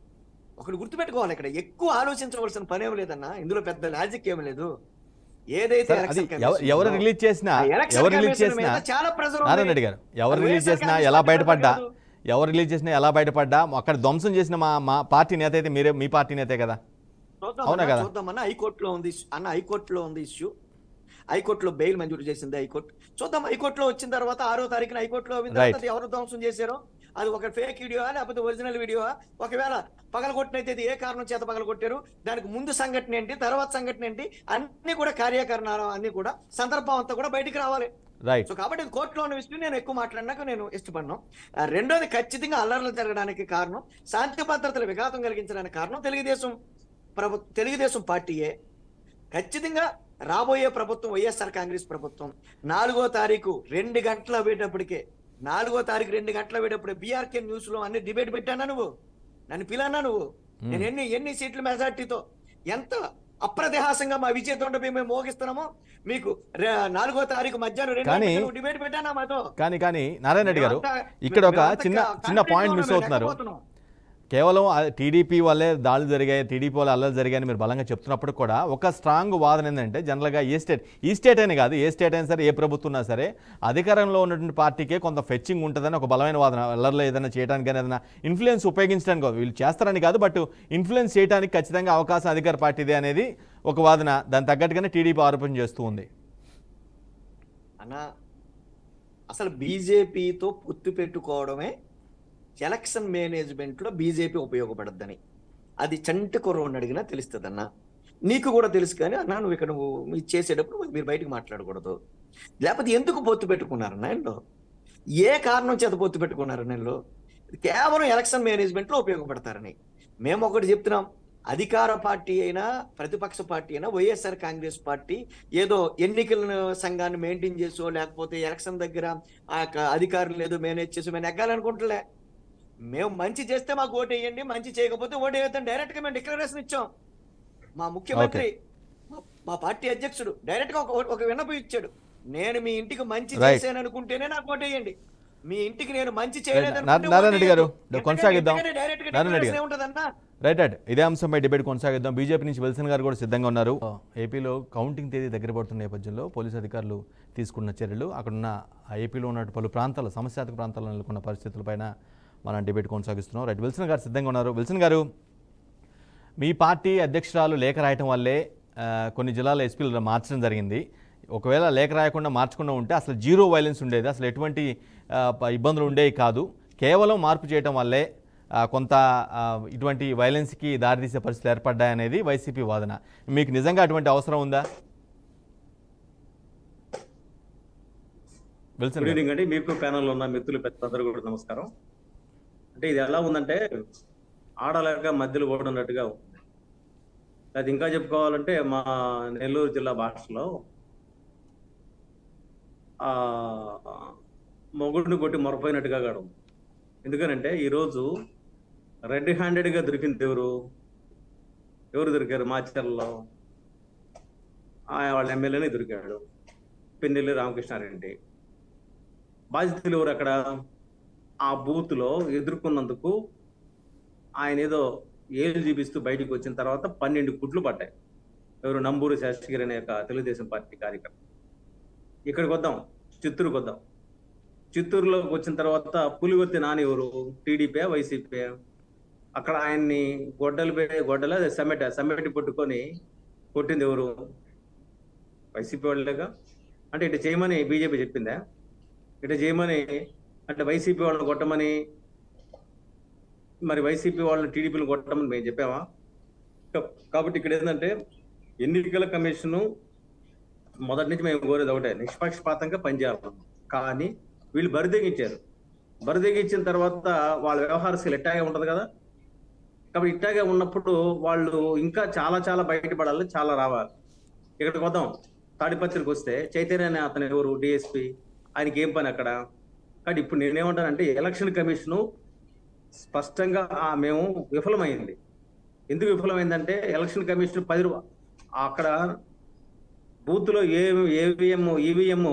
Speaker 3: ఒకటి గుర్తుపెట్టుకోవాలి, ఇక్కడ ఎక్కువ ఆలోచించవలసిన పని ఏమి లేదన్నా, ఇందులో పెద్ద లాజిక్ ఏమి లేదు. ఏదైతే
Speaker 1: ఎవరు రిలీజ్ చేసినా ఎవరు రిలీజ్ చేసినా నారాయణ రెడ్డి గారు ఎవరు రిలీజ్ చేసినా ఎలా బయటపడ్డా ఎవరు రిలీజ్ చేసినా ఎలా బయటపడ్డా అక్కడ ధ్వంసం చేసిన మా మా పార్టీ నేత అయితే మీరే మీ పార్టీ నేతే కదా, అవునా కదా?
Speaker 3: చూద్దామన్నా, హైకోర్టులో ఉంది అన్న, హైకోర్టులో ఉంది ఇష్యూ. హైకోర్టులో బెయిల్ మంజూరు చేసింది హైకోర్టు. చూద్దాం హైకోర్టులో వచ్చిన తర్వాత ఆరో తారీఖున హైకోర్టులో ఎవరు ధ్వంసం చేశారో అది ఒక ఫేక్ వీడియో లేకపోతే ఒరిజినల్ వీడియో, ఒకవేళ పగలగొట్టినైతే ఏ కారణం చేత పగలగొట్టారు, దానికి ముందు సంఘటన ఏంటి, తర్వాత సంఘటన ఏంటి, అన్ని కూడా కార్యకరణాలు అన్ని కూడా సందర్భం అంతా కూడా బయటికి రావాలి. సో కాబట్టి కోర్టులో ఉన్న విషయం నేను ఎక్కువ మాట్లాడినాక నేను ఇష్టపడినాను. రెండోది, ఖచ్చితంగా అల్లర్లు జరగడానికి కారణం, శాంతి భద్రతల విఘాతం కలిగించడానికి కారణం తెలుగుదేశం ప్రభు తెలుగుదేశం పార్టీయే. ఖచ్చితంగా రాబోయే ప్రభుత్వం వైఎస్ఆర్ కాంగ్రెస్ ప్రభుత్వం నాలుగో తారీఖు రెండు గంటల అయ్యేటప్పటికే నాలుగో తారీఖు రెండు గంటల అయ్యేటప్పుడు బీఆర్కే న్యూస్ లో అన్ని డిబేట్ పెట్టానా నువ్వు, నన్ను పిలన్నా నువ్వు, నేను ఎన్ని ఎన్ని సీట్ల మెజార్టీతో ఎంత అప్రతిహాసంగా మా విజయతోండ మేము మోగిస్తున్నామో మీకు నాలుగో తారీఖు మధ్యాహ్నం రెండు డిబేట్ పెట్టానా మాతో.
Speaker 1: కానీ కానీ నారాయణ రెడ్డి గారు ఇక్కడ ఒక చిన్న చిన్న పాయింట్ మిస్ అవుతున్నారు. కేవలం టీడీపీ వల్లే దాడులు జరిగాయి, టీడీపీ వల్ల అల్లలు జరిగాయని మీరు బలంగా చెప్తున్నప్పుడు కూడా ఒక స్ట్రాంగ్ వాదన ఏంటంటే జనరల్గా ఏ స్టేట్ ఈ స్టేట్ అని కాదు, ఏ స్టేట్ అయినా సరే, ఏ ప్రభుత్వం ఉన్నా సరే అధికారంలో ఉన్నటువంటి పార్టీకే కొంత ఫెచ్చింగ్ ఉంటుందని ఒక బలమైన వాదన. అల్లర్లో ఏదైనా చేయడానికి కానీ ఏదైనా ఇన్ఫ్లుయెన్స్ ఉపయోగించడానికి వీళ్ళు చేస్తారని కాదు, బట్ ఇన్ఫ్లుయెన్స్ చేయడానికి ఖచ్చితంగా అవకాశం అధికార పార్టీదే అనేది ఒక వాదన. దాని తగ్గట్టుగానే టీడీపీ ఆరోపణ చేస్తూ ఉంది.
Speaker 3: అన్న అసలు బీజేపీతో పొత్తు పెట్టుకోవడమే ఎలక్షన్ మేనేజ్మెంట్లో బీజేపీ ఉపయోగపడద్దని అది చంటి కుర్రోని అడిగినా తెలుస్తుంది అన్న. నీకు కూడా తెలుసు కానీ అన్న నువ్వు ఇక్కడ నువ్వు చేసేటప్పుడు మీరు బయటకు మాట్లాడకూడదు. లేకపోతే ఎందుకు పొత్తు పెట్టుకున్నారన్న వీళ్ళు, ఏ కారణం చేత పొత్తు పెట్టుకున్నారన్న వీళ్ళు? కేవలం ఎలక్షన్ మేనేజ్మెంట్లో ఉపయోగపడతారని మేము ఒకటి చెప్తున్నాం. అధికార పార్టీ అయినా ప్రతిపక్ష పార్టీ అయినా వైఎస్ఆర్ కాంగ్రెస్ పార్టీ ఏదో ఎన్నికల సంఘాన్ని మెయింటైన్ చేసో లేకపోతే ఎలక్షన్ దగ్గర ఆ యొక్క అధికారులు ఏదో మేనేజ్ చేసో మేము ఎక్కాలనుకుంటలే. మేము మంచి చేస్తే మాకు ఓటు వేయండి, మంచి చేయకపోతే ఓటు వేయద్దని డైరెక్ట్ గా మేము డిక్లరేషన్ ఇచ్చాం. మా ముఖ్యమంత్రి మా పార్టీ అధ్యక్షుడు డైరెక్ట్ గా ఒక విన్నపం ఇచ్చాడు, నేను మీ ఇంటికి మంచి చేశాను అనుకుంటేనే నాకు ఓటు వేయండి, మీ ఇంటికి నేను మంచి
Speaker 1: రైట్ రైట్ ఇదే అంశంపై డిబేట్ కొనసాగిద్దాం. బీజేపీ నుంచి విల్సన్ గారు కూడా సిద్ధంగా ఉన్నారు. ఏపీలో కౌంటింగ్ తేదీ దగ్గర పడుతున్న నేపథ్యంలో పోలీసు అధికారులు తీసుకున్న చర్యలు, అక్కడున్న ఏపీలో ఉన్న పలు ప్రాంతాల సమస్యాత్మక ప్రాంతాల్లో నెలకొన్న పరిస్థితులపైన మనం డిబేట్ కొనసాగిస్తున్నాం. రైట్, విల్సన్ గారు సిద్ధంగా ఉన్నారు. విల్సన్ గారు, మీ పార్టీ అధ్యక్షురాలు లేఖ రాయటం వల్లే కొన్ని జిల్లాల ఎస్పీలు మార్చడం జరిగింది. ఒకవేళ లేఖ రాయకుండా మార్చకుండా ఉంటే అసలు జీరో వైలెన్స్ ఉండేది, అసలు ఎటువంటి ఇబ్బందులు ఉండేవి కాదు. కేవలం మార్పు చేయటం వల్లే కొంత ఇటువంటి వైలెన్స్కి దారితీసే పరిస్థితులు ఏర్పడ్డాయనేది వైసీపీ వాదన. మీకు నిజంగా అటువంటి అవసరం ఉందా?
Speaker 4: గుడ్ ఈవినింగ్ అండి, మీకు ప్యానల్లో ఉన్న మిత్రులు పెద్దలందరూ కూడా నమస్కారం. అంటే ఇది ఎలా ఉందంటే ఆడలేక మధ్యలో ఓడన్నట్టుగా ఉంది. అది ఇంకా చెప్పుకోవాలంటే మా నెల్లూరు జిల్లా భాషలో ఆ మొగుడిని కొట్టి మొరపోయినట్టుగా కాదు. ఎందుకనంటే ఈరోజు రెడ్ హ్యాండెడ్గా దొరికింది ఎవరు ఎవరు దొరికారు మాచర్లలో వాళ్ళ ఎమ్మెల్యేనే దొరికాడు, పిన్నెల్లి రామకృష్ణారెడ్డి. బాధితులు ఎవరు అక్కడ ఆ బూత్లో ఎదుర్కొన్నందుకు ఆయన ఏదో ఏళ్ళు చూపిస్తూ బయటికి వచ్చిన తర్వాత పన్నెండు కుట్లు పడ్డాయి. ఎవరు నంబూరు శాస్త్రిగారు అనే ఒక తెలుగుదేశం పార్టీ కార్యకర్త. ఇక్కడికి వద్దాం, చిత్తూరుకు వద్దాం. చిత్తూరులోకి వచ్చిన తర్వాత పులివర్తి నాని ఎవరు, టీడీపీ వైసీపీ? అక్కడ ఆయన్ని గొడ్డలు గొడ్డల సమ్మెట సమ్మెటి పట్టుకొని కొట్టింది ఎవరు? వైసీపీ వాళ్ళేగా. అంటే ఇటు చేయమని బీజేపీ చెప్పిందా? ఇటు చేయమని అంటే వైసీపీ వాళ్ళని కొట్టమని, మరి వైసీపీ వాళ్ళని టీడీపీని కొట్టమని మేము చెప్పామా? కాబట్టి ఇక్కడ ఏంటంటే ఎన్నికల కమిషను మొదటి నుంచి మేము కోరేది ఒకటే, నిష్పక్షపాతంగా పనిచేయాలి. కానీ వీళ్ళు బరిదెగించారు. బరిదెగించిన తర్వాత వాళ్ళ వ్యవహార శైలి ఇట్టాగే ఉంటది కదా. కాబట్టి ఇట్టాగే ఉన్నప్పుడు వాళ్ళు ఇంకా చాలా చాలా బయటపడాలి, చాలా రావాలి. ఇక్కడికి వద్దాం, తాడిపత్రికి వస్తే చైతన్య అనే అతను ఎవరు, డిఎస్పీ, ఆయనకి ఏం పని అక్కడ? కానీ ఇప్పుడు నేనేమంటానంటే ఎలక్షన్ కమిషను స్పష్టంగా మేము విఫలమైంది. ఎందుకు విఫలమైందంటే ఎలక్షన్ కమిషన్ పది రూ అక్కడ బూత్లో ఏ ఏవిఎం ఈవీఎం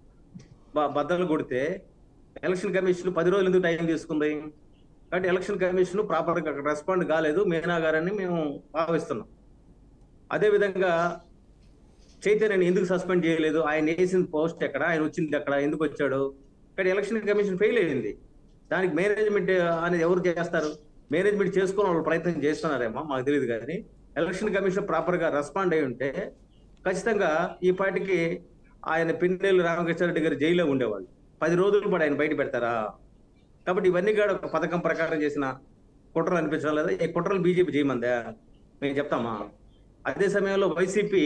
Speaker 4: బద్దలు కొడితే ఎలక్షన్ కమిషన్ పది రోజులు ఎందుకు టైం తీసుకుంది? కాబట్టి ఎలక్షన్ కమిషన్ ప్రాపర్గా అక్కడ రెస్పాండ్ కాలేదు మీనా గారని మేము భావిస్తున్నాం. అదేవిధంగా చైతన్యని ఎందుకు సస్పెండ్ చేయలేదు? ఆయన వేసిన పోస్ట్ ఎక్కడ, ఆయన వచ్చింది ఎక్కడ, ఎందుకు వచ్చాడు? కానీ ఎలక్షన్ కమిషన్ ఫెయిల్ అయింది. దానికి మేనేజ్మెంట్ అనేది ఎవరు చేస్తారు? మేనేజ్మెంట్ చేసుకుని వాళ్ళు ప్రయత్నం చేస్తున్నారేమో మాకు తెలియదు. కానీ ఎలక్షన్ కమిషన్ ప్రాపర్గా రెస్పాండ్ అయి ఉంటే ఖచ్చితంగా ఈ పార్టీకి ఆయన పిన్నెల్లి రామకృష్ణారెడ్డి గారు జైల్లో ఉండేవాళ్ళు. పది రోజులు పాటు ఆయన బయట పెడతారా? కాబట్టి ఇవన్నీ కూడా ఒక పథకం ప్రకారం చేసిన కుట్రలు అనిపించడం లేదా? ఈ కుట్రలు బీజేపీ చేయమందా? మేము చెప్తామా? అదే సమయంలో వైసీపీ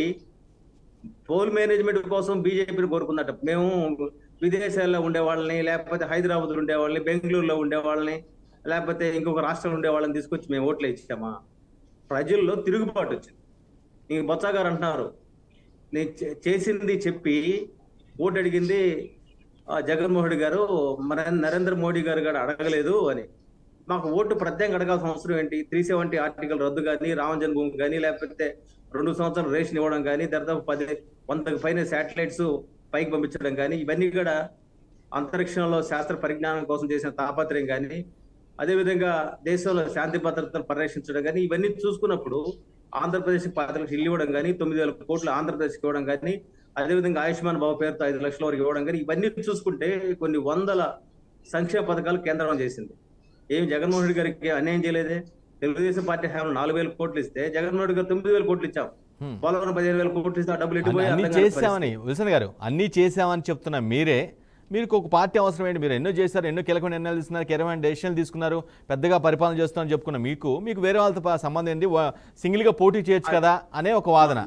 Speaker 4: పోల్ మేనేజ్మెంట్ కోసం బీజేపీని కోరుకుందట. మేము విదేశాల్లో ఉండే వాళ్ళని, లేకపోతే హైదరాబాద్లో ఉండే వాళ్ళని, బెంగళూరులో ఉండే వాళ్ళని, లేకపోతే ఇంకొక రాష్ట్రంలో ఉండే వాళ్ళని తీసుకొచ్చి మేము ఓట్లు ఇచ్చామా? ప్రజల్లో తిరుగుబాటు వచ్చింది. ఇంక బొత్స గారు అంటున్నారు, నేను చేసింది చెప్పి ఓటు అడిగింది జగన్మోహన్ రెడ్డి గారు, మన నరేంద్ర మోడీ గారు కూడా అడగలేదు అని. మాకు ఓటు ప్రత్యేకంగా అడగాల్సిన అవసరం ఏంటి? త్రీ సెవెంటీ ఆర్టికల్ రద్దు కానీ, రామ జన్మభూమి కానీ, లేకపోతే రెండు సంవత్సరాలు రేషన్ ఇవ్వడం కానీ, దాదాపు పది వందకు పైన శాటిలైట్స్ పైకి పంపించడం కానీ, ఇవన్నీ కూడా అంతరిక్షంలో శాస్త్ర పరిజ్ఞానం కోసం చేసిన తాపత్రయం కానీ, అదేవిధంగా దేశంలో శాంతి భద్రతను పరిరక్షించడం కానీ, ఇవన్నీ చూసుకున్నప్పుడు ఆంధ్రప్రదేశ్ పది లక్షలు ఇల్లు ఇవ్వడం కానీ, తొమ్మిది వేల కోట్లు ఆంధ్రప్రదేశ్కి ఇవ్వడం కానీ, అదేవిధంగా ఆయుష్మాన్ బాబు పేరుతో ఐదు లక్షల వరకు ఇవ్వడం కానీ, ఇవన్నీ చూసుకుంటే కొన్ని వందల సంక్షేమ పథకాలు కేంద్రం చేసింది. ఏమి జగన్మోహన్ రెడ్డి గారికి అన్యాయం చేయలేదే? తెలుగుదేశం పార్టీ హయాంలో నాలుగు వేల కోట్లు ఇస్తే జగన్మోహన్ రెడ్డి గారు తొమ్మిది వేల కోట్లు ఇచ్చాం. పోలవరం పదిహేను వేల కోట్లు ఇస్తే డబ్బులు ఎట్టిపోయి
Speaker 1: అన్ని చేసామని విల్సన్ గారు అన్ని చేసామని చెప్తున్నా మీరే. మీకు ఒక పార్టీ అవసరం ఏంటి? మీరు ఎన్నో చేశారు, ఎన్నో కీలక నిర్ణయాలు తీసుకున్నారు, కీలకమైన డెసిషన్లు తీసుకున్నారు, పెద్దగా పరిపాలన చేస్తామని చెప్పుకున్న మీకు మీకు వేరే వాళ్ళతో సంబంధం ఏంటి? సింగిల్ గా పోటీ చేయొచ్చు కదా అనే ఒక వాదన.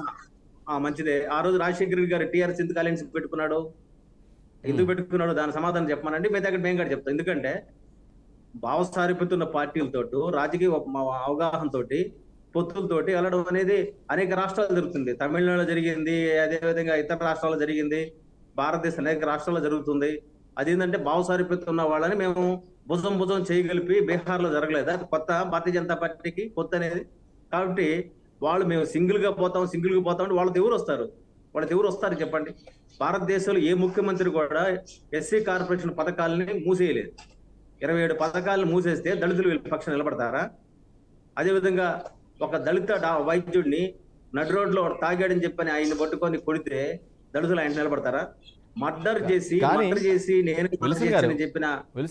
Speaker 4: మంచిదే. ఆ రోజు రాజశేఖర రెడ్డి గారు టీఆర్ఎస్ ఎందుకు అలయన్స్ పెట్టుకున్నాడు? ఎందుకు పెట్టుకున్నాడు దాని సమాధానం చెప్పమనండి. మీ దగ్గర మేము కూడా చెప్తాం. ఎందుకంటే భావసారిపోతున్న పార్టీలతో రాజకీయ అవగాహనతోటి పొత్తులతోటి వెళ్ళడం అనేది అనేక రాష్ట్రాలు జరుగుతుంది. తమిళనాడులో జరిగింది, అదేవిధంగా ఇతర రాష్ట్రాల్లో జరిగింది, భారతదేశం అనేక రాష్ట్రాల్లో జరుగుతుంది. అదేంటంటే భావసారిపోతున్న వాళ్ళని మేము భుజం భుజం చేయగలిపి బీహార్ లో జరగలేదా? కొత్త భారతీయ జనతా పార్టీకి పొత్తు అనేది. కాబట్టి వాళ్ళు మేము సింగిల్ గా పోతాం సింగిల్ గా పోతాం అంటే వాళ్ళతో ఎవరు వస్తారు? వాళ్ళతో ఎవరు వస్తారు చెప్పండి? భారతదేశంలో ఏ ముఖ్యమంత్రి కూడా ఎస్సీ కార్పొరేషన్ పథకాలని మూసేయలేదు. ఇరవై ఏడు పథకాలను మూసేస్తే దళితులు వీళ్ళ పక్షం నిలబడతారా? అదేవిధంగా ఒక దళిత వైద్యుడిని నడు రోడ్లో తాగాడని చెప్పని ఆయన్ని పట్టుకొని కొడితే దళితులు ఆయన నిలబడతారా? మర్డర్ చేసి మర్డర్ చేసి నేను చెప్పిన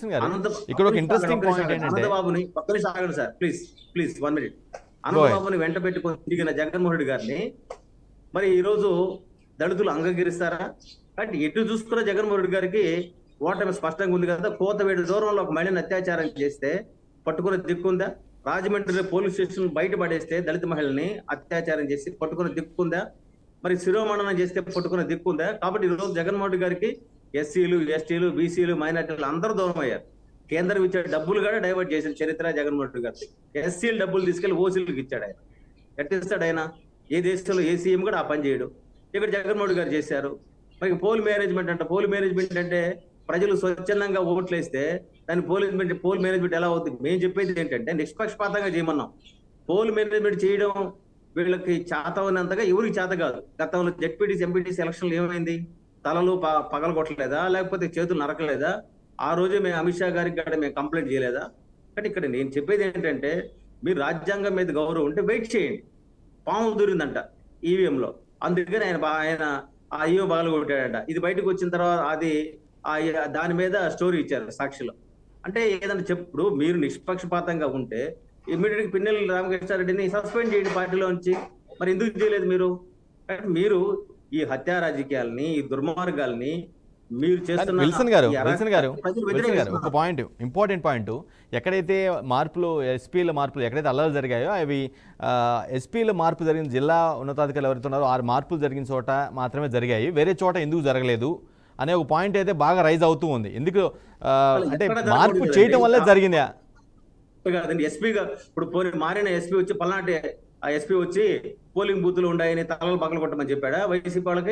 Speaker 4: అనంతబాబుని పక్కన సాగండి sir please please one minute అనంతబాబుని వెంట పెట్టుకొని తిరిగిన జగన్మోహన్ రెడ్డి గారిని మరి ఈ రోజు దళితులు అంగీకరిస్తారా? అంటే ఎటు చూసుకున్న జగన్మోహన్ రెడ్డి గారికి ఓటమి స్పష్టంగా ఉంది కదా. కోతవేడు దూరంలో ఒక మహిళని అత్యాచారం చేస్తే పట్టుకునే దిక్కుందా? రాజమండ్రిలో పోలీస్ స్టేషన్ బయట పడేస్తే దళిత మహిళని అత్యాచారం చేసి పట్టుకునే దిక్కుందా? మరి శిరోమణనం చేస్తే పట్టుకునే దిక్కుందా? కాబట్టి ఈ రోజు జగన్మోహన్ రెడ్డి గారికి ఎస్సీలు ఎస్టీలు బీసీలు మైనార్టీలు అందరూ దూరం అయ్యారు. కేంద్రం ఇచ్చే డబ్బులు కూడా డైవర్ట్ చేసిన చరిత్ర జగన్మోహన్ రెడ్డి గారికి. ఎస్సీలు డబ్బులు తీసుకెళ్లి ఓసీలకు ఇచ్చాడు ఆయన. ఎట్టిస్తాడు ఆయన? ఏ దేశంలో ఏ సీఎం కూడా ఆ పని చేయడు. ఇక్కడ జగన్మోహన్ రెడ్డి గారు చేశారు. మరి పోల్ మేనేజ్మెంట్ అంట. పోల్ మేనేజ్మెంట్ అంటే ప్రజలు స్వచ్ఛందంగా ఓట్లు వేస్తే దాని పోల్ పోల్ మేనేజ్మెంట్ ఎలా అవుతుంది? మేము చెప్పేది ఏంటంటే నిష్పక్షపాతంగా చేయమన్నాం. పోల్ మేనేజ్మెంట్ చేయడం వీళ్ళకి చేత ఉన్నంతగా ఎవరికి చేత కాదు. గతంలో జెడ్పీటీసీ ఎంపీటీసీ ఎలక్షన్లు ఏమైంది? తలలు పగల కొట్టలేదా? లేకపోతే చేతులు నరకలేదా? ఆ రోజే మేము అమిత్ షా గారికి కూడా మేము కంప్లైంట్ చేయలేదా? కానీ ఇక్కడ నేను చెప్పేది ఏంటంటే మీరు రాజ్యాంగం మీద గౌరవం ఉంటే వెయిట్ చేయండి. పాము దూరిందంట. ఈవీఎంలో. అందుకని ఆయన బా- ఆయన ఆ ఈవీఎం పగలు కొట్టాడట. ఇది బయటకు వచ్చిన తర్వాత అది ఆ దాని మీద స్టోరీ ఇచ్చారు సాక్షిలో. అంటే ఏదైనా చెప్పుడు మీరు నిష్పక్షపాతంగా ఉంటే ఇమ్మీడియట్ గా పిన్నెల్లి రామకృష్ణారెడ్డిని సస్పెండ్ చేయండి పార్టీలో నుంచి. మరి ఎందుకు చేయలేదు మీరు? అంటే మీరు ఈ హత్యా రాజకీయాలని, ఈ దుర్మార్గాల్ని మీరు చేస్తున్న
Speaker 1: విల్సన్ గారు
Speaker 4: ఈ అరాచక-
Speaker 1: విల్సన్ గారు
Speaker 4: ప్రజలు
Speaker 1: విల్సన్ గారు
Speaker 4: వ్యతిరేకిస్తున్నారు.
Speaker 1: ఒక పాయింట్, ఇంపార్టెంట్ పాయింట్, ఎక్కడైతే మార్పులు ఎస్పీల మార్పులు ఎక్కడైతే అల్లర్లు జరిగాయో అవి ఎస్పీల మార్పు జరిగిన జిల్లా ఉన్నతాధికారులు ఎవరైతే ఉన్నారో ఆ మార్పులు జరిగిన చోట మాత్రమే జరిగాయి, వేరే చోట ఎందుకు జరగలేదు అనే ఒక పాయింట్ అయితే బాగా రైజ్ అవుతూ ఉంది. ఎందుకు ఆ, అంటే
Speaker 4: ఎక్కడ
Speaker 1: మార్పు
Speaker 4: జరగకూడదు
Speaker 1: చేయటం వల్లే
Speaker 4: కదండి.
Speaker 1: జరిగిందా?
Speaker 4: కాదండి, ఎస్పీగా ఇప్పుడు పోనీ మారిన ఎస్పీ వచ్చి పల్నాటి ఆ ఎస్పీ వచ్చి పోలింగ్ బూతులు ఉన్నాయని తలలు పగలు కొట్టమని చెప్పాడా వైసీపీ వాళ్ళకి?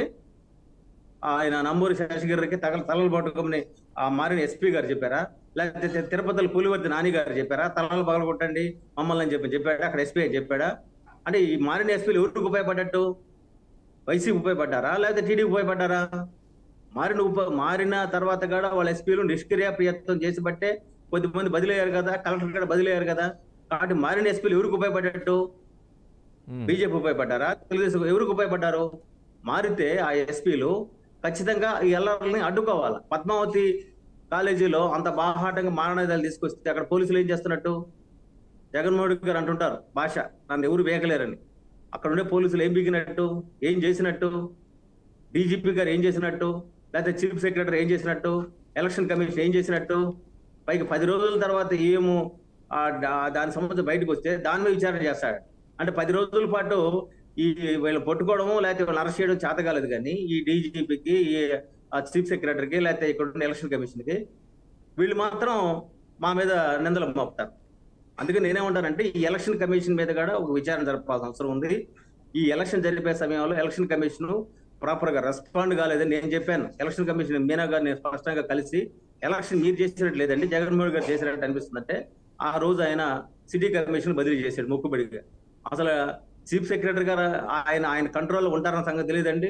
Speaker 4: ఆయన నంబూరి శేషగిరికి తగల తలలు పట్టుకోమని ఆ మారిన ఎస్పీ గారు చెప్పారా? లేకపోతే తి- తిరుపతిలో పులివర్తి నాని గారు చెప్పారా తలలు పగలు కొట్టండి మమ్మల్ని అని చెప్పి చెప్పాడా? అక్కడ ఎస్పీ చెప్పాడా? అంటే ఈ మారిన ఎస్పీలు ఎవరికి ఉపయోగపడ్డట్టు? వైసీపీ ఉపయోగపడ్డారా లేకపోతే టీడీపీ ఉపయోగపడ్డారా? మారిన ఉప మారిన తర్వాత కూడా వాళ్ళ ఎస్పీలు నిష్క్రియ ప్రయత్నం చేసి బట్టే కొద్దిమంది బదిలయ్యారు కదా, కలెక్టర్ కూడా బదిలయ్యారు కదా. కాబట్టి మారిన ఎస్పీలు ఎవరికి ఉపయోగపడ్డట్టు?
Speaker 1: ఉమ్.
Speaker 4: బీజేపీ ఉపయోగపడ్డారా? తెలుగుదేశం ఎవరికి ఉపయోగపడ్డారు? మారితే ఆ ఎస్పీలు ఖచ్చితంగా ఈ ఎల్ఆర్ని అడ్డుకోవాలి. పద్మావతి కాలేజీలో అంత బాహాటంగా మారణాయుధాలు తీసుకొస్తే అక్కడ పోలీసులు ఏం చేస్తున్నట్టు? జగన్మోహన్ రెడ్డి గారు అంటుంటారు భాష నన్ను ఎవరు వేయకలేరని. అక్కడ ఉండే పోలీసులు ఏం బిగినట్టు, ఏం చేసినట్టు? డీజీపీ గారు ఏం చేసినట్టు? లేకపోతే చీఫ్ సెక్రటరీ ఏం చేసినట్టు? ఎలక్షన్ కమిషన్ ఏం చేసినట్టు? పైకి పది రోజుల తర్వాత ఏమో ఆ దా- దాని సంబంధించి బయటకు వస్తే దాని మీద విచారణ చేస్తాడు. అంటే పది రోజుల పాటు ఈ వీళ్ళు పట్టుకోవడము లేకపోతే వీళ్ళు అరెస్ట్ చేయడం చేత కాలేదు. కానీ ఈ డీజీపీకి, ఈ చీఫ్ సెక్రటరీకి, లేకపోతే ఇక్కడ ఉన్న ఎలక్షన్ కమిషన్ కి వీళ్ళు మాత్రం మా మీద నిందలు మోపుతారు. అందుకే నేనేమంటానంటే ఈ ఎలక్షన్ కమిషన్ మీద కూడా ఒక విచారణ జరపాల్సిన అవసరం ఉంది. ఈ ఎలక్షన్ జరిపే సమయంలో ఎలక్షన్ కమిషన్ ప్రాపర్ గా రెస్పాండ్ కాలేదని నేను చెప్పాను. ఎలక్షన్ కమిషన్ మీనా గారిని స్పష్టంగా కలిసి ఎలక్షన్ మీరు చేసినట్టు లేదండి జగన్మోహన్ గారు చేసినట్టు అనిపిస్తుందంటే ఆ రోజు ఆయన సిటీ కమిషన్ బదిలీ చేశాడు మొక్కుబడిగా. అసలు చీఫ్ సెక్రటరీ గారు ఆయన ఆయన కంట్రోల్లో ఉంటారన్న సంగతి తెలియదండి.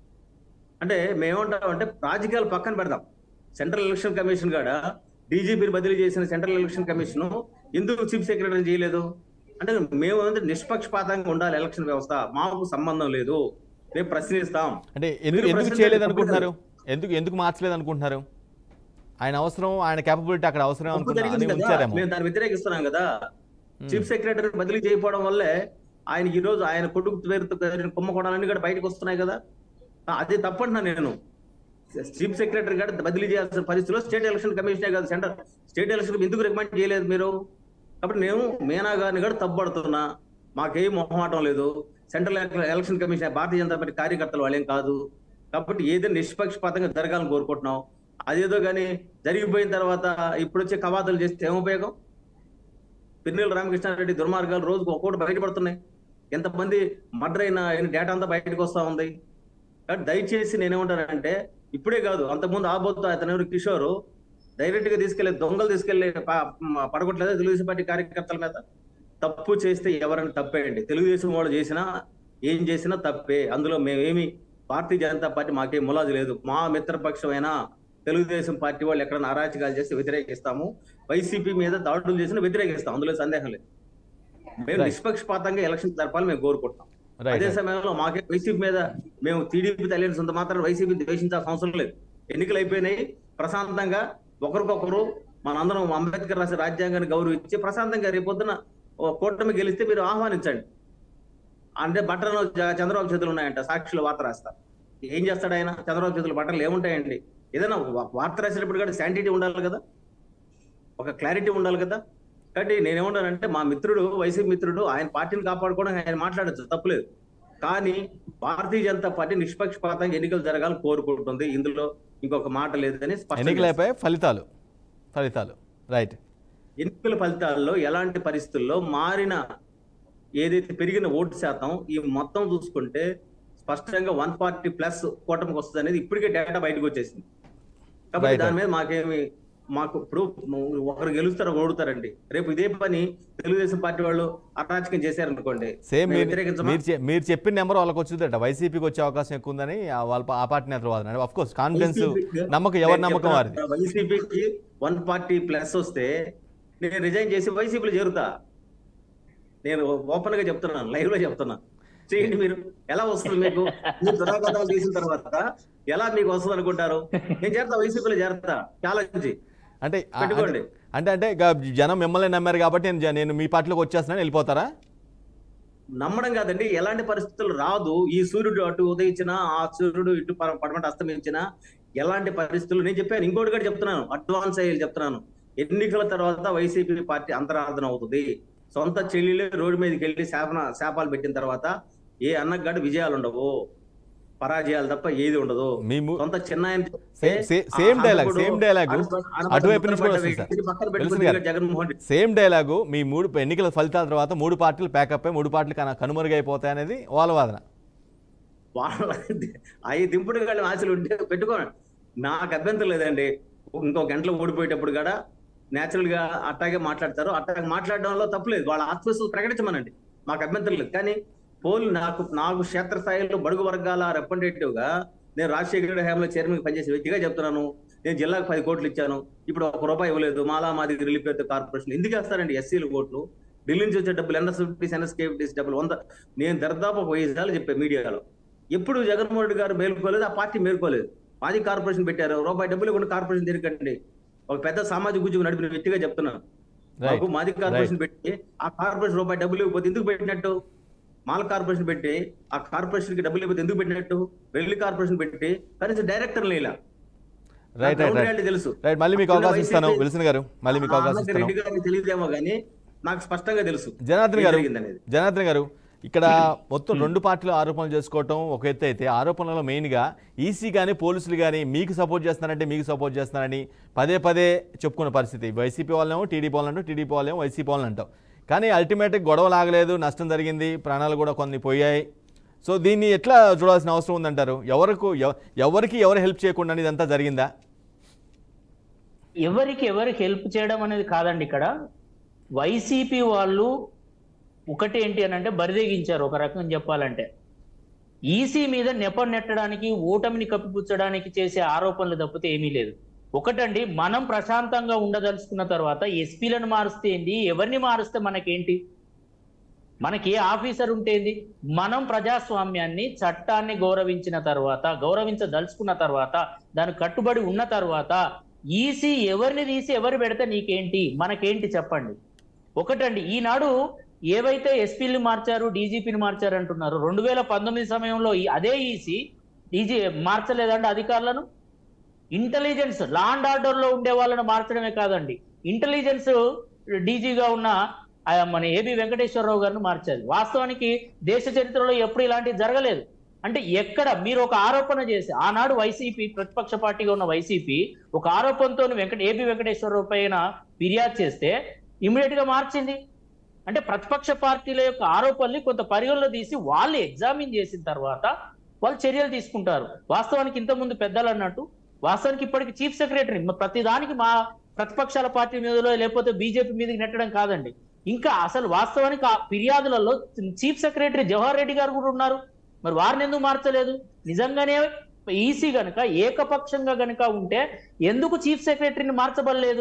Speaker 4: అంటే మేమంటామంటే రాజకీయాలు పక్కన పెడదాం. సెంట్రల్ ఎలక్షన్ కమిషన్ కాడ డీజీపీని బదిలీ చేసిన సెంట్రల్ ఎలక్షన్ కమిషన్ ఎందుకు చీఫ్ సెక్రటరీ చేయలేదు? అంటే మేము నిష్పక్షపాతంగా ఉండాలి ఎలక్షన్ వ్యవస్థ, మాకు సంబంధం లేదు, మేము ప్రశ్నిస్తాం.
Speaker 1: అంటే ఎందుకు
Speaker 4: మీరు
Speaker 1: ఎందుకు
Speaker 4: ప్రశ్నించండి,
Speaker 1: చేయలేదు
Speaker 4: తప్పు
Speaker 1: అనుకుంటున్నారు? ఎందుకు ఎందుకు మార్చలేదు అనుకుంటున్నారు? ఆయన అవసరం, ఆయన కేపబిలిటీ అక్కడ అవసరం
Speaker 4: తప్పు
Speaker 1: అనుకున్నా
Speaker 4: జరిగింది
Speaker 1: అని
Speaker 4: కదా,
Speaker 1: ఉంచారేమో.
Speaker 4: మేము దాన్ని వ్యతిరేకిస్తున్నాం కదా.
Speaker 1: Hmm.
Speaker 4: చీఫ్ సెక్రటరీ బదిలీ చేయకపోవడం వల్లే ఆయన ఈ రోజు ఆయన కొడుకు పేరుతో జరిగిన కుంభకోణాలన్నీ కూడా బయటకు వస్తున్నాయి కదా. ఆ, అది తప్పంటున్నా నేను. చీఫ్ సెక్రటరీ గారు బదిలీ చేయాల్సిన పరిస్థితిలో స్టేట్ ఎలక్షన్ కమిషనే కాదు సెంటర్ స్టేట్ ఎలక్షన్ ఎందుకు రికమెండ్ చేయలేదు మీరు? కాబట్టి నేను మీనా గారిని కూడా తప్పుపడుతున్నా. మాకేం మొహమాటం లేదు. Central election commission Bharatiya Janata Party కార్యకర్తలు వాళ్ళేం కాదు. కాబట్టి ఏదైనా నిష్పక్షపాతంగా జరగాలని కోరుకుంటున్నాం. అదేదో కానీ జరిగిపోయిన తర్వాత ఇప్పుడు వచ్చే కవాతులు చేస్తే ఏం ఉపయోగం? పిన్నెల్లి రామకృష్ణారెడ్డి దుర్మార్గాలు రోజుకు ఒక్కోటి బయటపడుతున్నాయి. ఎంతమంది మర్డర్ అయిన డేటా అంతా బయటకు వస్తా ఉంది. కాబట్టి దయచేసి నేనేమంటానంటే ఇప్పుడే కాదు, అంతకుముందు ఆబోతు అతను ఎవరు కిషోర్ డైరెక్ట్ గా తీసుకెళ్లే దొంగలు తీసుకెళ్లి పడగొట్టలేదు తెలుగుదేశం పార్టీ కార్యకర్తల మీద. తప్పు చేస్తే ఎవరైనా తప్పేయండి. తెలుగుదేశం వాళ్ళు చేసినా ఏం చేసినా తప్పే. అందులో మేమేమి భారతీయ జనతా పార్టీ మాకేం ములాది లేదు. మా మిత్రపక్షమైనా తెలుగుదేశం పార్టీ వాళ్ళు ఎక్కడైనా అరాచకాలు చేస్తే వ్యతిరేకిస్తాము. వైసీపీ మీద దాడులు చేసినా వ్యతిరేకిస్తాం. అందులో సందేహం లేదు. మేము
Speaker 1: Right.
Speaker 4: నిష్పక్షపాతంగా ఎలక్షన్ జరపాలి మేము కోరుకుంటాం.
Speaker 1: Right,
Speaker 4: అదే
Speaker 1: right.
Speaker 4: సమయంలో మాకే వైసీపీ మీద మేము టీడీపీ తెలియని సొంత మాత్రం వైసీపీ ద్వేషించాల్సిన అవసరం లేదు. ఎన్నికలు అయిపోయినాయి, ప్రశాంతంగా ఒకరికొకరు మనందరం అంబేద్కర్ రాసిన రాజ్యాంగాన్ని గౌరవించి ప్రశాంతంగా రేపొద్దున ఓ కూటమి గెలిస్తే మీరు ఆహ్వానించండి. అంటే బట్టలు చంద్రబాబు చేతులు ఉన్నాయంట, సాక్షులు వార్త రాస్తారు. ఏం చేస్తాడు ఆయన? చంద్రబాబు చేతులు బట్టలు ఏముంటాయండి? ఏదైనా వా- వార్త రాసేటప్పుడు కూడా శాంటిటీ ఉండాలి కదా, ఒక క్లారిటీ ఉండాలి కదా. కాబట్టి నేనేమంటానంటే మా మిత్రుడు వైసీపీ మిత్రుడు ఆయన పార్టీని కాపాడుకోవడం ఆయన మాట్లాడచ్చు, తప్పులేదు. కానీ భారతీయ జనతా పార్టీ నిష్పక్షపాతంగా ఎన్నికలు జరగాలని కోరుకుంటుంది. ఇందులో ఇంకొక మాట లేదని స్పష్టం చేస్తుంది.
Speaker 1: ఎన్నికలైపోయి ఫలితాలు ఫలితాలు రైట్.
Speaker 4: ఎన్నికల ఫలితాల్లో ఎలాంటి పరిస్థితుల్లో మారిన ఏదైతే పెరిగిన ఓటు శాతం ఈ మొత్తం చూసుకుంటే స్పష్టంగా వన్ పార్టీ ప్లస్ కూటమికి వస్తుంది అనేది ఇప్పటికే డేటా బయటకు వచ్చేసింది. కాబట్టి
Speaker 1: Right.
Speaker 4: దాని మీద మాకేమి మాకు ఇప్పుడు ఒకరు గెలుస్తారు ఓడుతారండి. రేపు ఇదే పని తెలుగుదేశం పార్టీ వాళ్ళు అరాచకం చేశారనుకోండి,
Speaker 1: సేమ్
Speaker 4: మేము
Speaker 1: మీరు
Speaker 4: వ్యతిరేకించమా?
Speaker 1: మీరు చె- మీరు చెప్పిన నెంబర్ వాళ్ళకి వచ్చిందట, వైసీపీకి వచ్చే అవకాశం ఎక్కువ ఉందని ఆ వాళ్ళ పా- ఆ పార్టీ నేతలు వాదన. ఆఫ్ కోర్స్ కాన్ఫిడెన్స్
Speaker 4: వైసీపీకి-
Speaker 1: నమ్మకం, ఎవరి నమ్మకం వారిది.
Speaker 4: వైసీపీకి వన్ పార్టీ ప్లస్ వస్తే నేను రిజైన్ చేసి వైసీపీలో చేరుతా. నేను ఓపెన్ గా చెప్తున్నాను, లైవ్ లో చెప్తున్నా. చేయండి. మీరు ఎలా వస్తుంది మీకు? మీరు దురాగతాలు తీసిన తర్వాత ఎలా మీకు వస్తుంది అనుకుంటారు? నేను చేరతా, వైసీపీలో చేరతా, ఛాలెంజ్
Speaker 1: అంటే
Speaker 4: పెట్టుకోండి.
Speaker 1: అంటే అంటే ఇక జనం మిమ్మల్ని నమ్మారు కాబట్టి నేను నేను మీ పార్టీలోకి వచ్చేస్తున్నాను, వెళ్ళిపోతారా?
Speaker 4: నమ్మడం కాదండి, ఎలాంటి పరిస్థితులు రాదు. ఈ సూర్యుడు అటు ఉదయించినా, ఆ సూర్యుడు ఇటు ప- పడమట అస్తమించినా ఎలాంటి పరిస్థితులు, నేను చెప్పాను, ఇంకోటి కూడా చెప్తున్నాను, అడ్వాన్స్ అయ్యి చెప్తున్నాను. ఎన్నికల తర్వాత వైసీపీ పార్టీ అంతరార్థన అవుతుంది. సొంత చెల్లెలే రోడ్డు మీదకి వెళ్ళి శాపన శాపాలు పెట్టిన తర్వాత ఏ అన్నగాడు విజయాలు ఉండవు, పరాజయాలు తప్ప ఏది ఉండదు.
Speaker 1: మీ ము-
Speaker 4: సొంత చిన్న
Speaker 1: సేమ్ సే- సేమ్ డైలాగ్ సేమ్ డైలాగ్ అటువైపు నుంచి కూడా వస్తుంది సార్.
Speaker 4: పక్కన
Speaker 1: తెలుసు
Speaker 4: పెట్టుకుని
Speaker 1: కదా?
Speaker 4: జగన్మోహన్ రెడ్డి
Speaker 1: సేమ్ డైలాగు మీ మూడు ఎన్నికల ఫలితాల తర్వాత మూడు పార్టీలు ప్యాకప్ అయి మూడు పార్టీలు కన- కనుమరుగైపోతాయి అనేది వాళ్ళ వాదన.
Speaker 4: వాళ్ళ అవి దింపుడు గాళ్ళ ఆశలు ఉంటే పెట్టుకోండి, నాకు అభ్యంతరం లేదండి. ఇంకో గంటలో ఓడిపోయేటప్పుడు కూడా నేచురల్ గా అట్టాగే మాట్లాడతారు, అట్టాగే మాట్లాడడంలో తప్పులేదు. వాళ్ళ ఆత్మవిశ్వాసం ప్రకటించమనండి, మాకు అభ్యంతరం లేదు. కానీ పోలు నాకు నాకు క్షేత్రస్థాయిలో బడుగు వర్గాల రిప్రజెంటేటివ్ గా నేను రాజశేఖర హయాంలో చైర్మన్ పనిచేసే వ్యక్తిగా చెప్తున్నాను. నేను జిల్లాకు పది కోట్లు ఇచ్చాను, ఇప్పుడు ఒక రూపాయి ఇవ్వలేదు. మాలా మాది రిలీఫ్ అయితే కార్పొరేషన్ ఎందుకు వేస్తారండి ఎస్సీలు ఓట్లు? ఢిల్లీ నుంచి వచ్చే డబ్బులు ఎన్ఎస్ఎఫ్టీస్ ఎన్ఎస్కేఎఫ్టీస్ డబ్బులు వంద, నేను దర్దాపు ఒక వెయ్యి సార్లు చెప్పాను మీడియాలో. ఎప్పుడు జగన్మోహన్ రెడ్డి గారు మేలుకోలేదు, ఆ పార్టీ మేలుకోలేదు. మాది కార్పొరేషన్ పెట్టారు, రూపాయి డబ్బులు కూడా కార్పొరేషన్ తిరగండి. ఒక పెద్ద సామాజిక ఉద్యోగం నడిపిన వ్యక్తిగా చెప్తున్నాను. మాకు మాది కార్పొరేషన్ పెట్టి ఆ కార్పొరేషన్ రూపాయి డబ్బులు ఇవ్వకపోతే ఎందుకు పెట్టినట్టు? మాల కార్పొరేషన్ పెట్టి ఆ కార్పొరేషన్ కి డబ్బులు ఇవ్వకపోతే ఎందుకు పెట్టినట్టు? రెల్లి కార్పొరేషన్ పెట్టి కనీసం డైరెక్టర్ లేలా.
Speaker 1: రైట్ రైట్ రైట్
Speaker 4: తెలుసు.
Speaker 1: రైట్ మళ్ళీ మీకు అవకాశం ఇస్తాను విల్సన్ గారు, మళ్ళీ మీకు అవకాశం ఇస్తాను.
Speaker 4: రెడ్డి గారికి తెలియదేమో కానీ నాకు స్పష్టంగా తెలుసు
Speaker 1: జనార్దన్
Speaker 4: ఏం
Speaker 1: గారు
Speaker 4: జరిగిందనేది.
Speaker 1: జనార్దన్ గారు ఇక్కడ మొత్తం రెండు పార్టీలు ఆరోపణలు చేసుకోవటం ఒక ఎత్తు అయితే, ఆరోపణలలో మెయిన్గా ఈసీ కానీ పోలీసులు కానీ మీకు సపోర్ట్ చేస్తున్నారంటే మీకు సపోర్ట్ చేస్తున్నారని పదే పదే చెప్పుకున్న పరిస్థితి. వైసీపీ వాళ్ళేమో టీడీపీ వాళ్ళంటాం, టీడీపీ వాళ్ళేమో వైసీపీ వాళ్ళని అంటాం. కానీ అల్టిమేట్గా గొడవ లాగలేదు, నష్టం జరిగింది, ప్రాణాలు కూడా కొన్ని పోయాయి. సో దీన్ని ఎట్లా చూడాల్సిన అవసరం ఉందంటారు? ఎవరికి ఎవరికి ఎవరు హెల్ప్ చేయకుండా ఇదంతా జరిగిందా?
Speaker 2: ఎవరికి ఎవరికి హెల్ప్ చేయడం అనేది కాదండి. ఇక్కడ వైసీపీ వాళ్ళు ఒకటి ఏంటి అని అంటే బరిదెగించారు. ఒక రకం చెప్పాలంటే ఈసీ మీద నెపం నెట్టడానికి, ఓటమిని కప్పిపుచ్చడానికి చేసే ఆరోపణలు తప్పితే ఏమీ లేదు. ఒకటండి, మనం ప్రశాంతంగా ఉండదలుచుకున్న తర్వాత ఎస్పీలను మారుస్తే ఏంటి, ఎవరిని మారుస్తే మనకేంటి? మనకి ఏ ఆఫీసర్ ఉంటేంది? మనం ప్రజాస్వామ్యాన్ని, చట్టాన్ని గౌరవించిన తర్వాత, గౌరవించదలుచుకున్న తర్వాత, దానికి కట్టుబడి ఉన్న తర్వాత ఈసీ ఎవరిని తీసి ఎవరు పెడితే నీకేంటి, మనకేంటి చెప్పండి. ఒకటండి, ఈనాడు ఏవైతే ఎస్పీలు మార్చారు, డీజీపీని మార్చారు అంటున్నారు, రెండు వేల పంతొమ్మిది సమయంలో అదే ఈసీ డీజీ మార్చలేదండి అధికారులను. ఇంటెలిజెన్స్, లా అండ్ ఆర్డర్ లో ఉండే వాళ్ళని మార్చడమే కాదండి, ఇంటెలిజెన్స్ డీజీగా ఉన్న మన ఏబి వెంకటేశ్వరరావు గారిని మార్చారు. వాస్తవానికి దేశ చరిత్రలో ఎప్పుడు ఇలాంటివి జరగలేదు. అంటే ఎక్కడ మీరు ఒక ఆరోపణ చేసి, ఆనాడు వైసీపీ ప్రతిపక్ష పార్టీగా ఉన్న వైసీపీ ఒక ఆరోపణతో వెంకట ఏబి వెంకటేశ్వరరావు పైన ఫిర్యాదు చేస్తే ఇమీడియట్ గా మార్చింది. అంటే ప్రతిపక్ష పార్టీల యొక్క ఆరోపణల్ని కొంత పరిగణలో తీసి వాళ్ళు ఎగ్జామిన్ చేసిన తర్వాత వాళ్ళు చర్యలు తీసుకుంటారు. వాస్తవానికి ఇంతకుముందు పెద్దలు అన్నట్టు, వాస్తవానికి ఇప్పటికి చీఫ్ సెక్రటరీ ప్రతి దానికి మా ప్రతిపక్షాల పార్టీ మీదలో లేకపోతే బీజేపీ మీదకి నెట్టడం కాదండి. ఇంకా అసలు వాస్తవానికి ఆ ఫిర్యాదులలో చీఫ్ సెక్రటరీ జవహర్ రెడ్డి గారు కూడా ఉన్నారు. మరి వారిని ఎందుకు మార్చలేదు? నిజంగానే ఈసీ గనుక ఏకపక్షంగా గనుక ఉంటే ఎందుకు చీఫ్ సెక్రటరీని మార్చబడలేదు?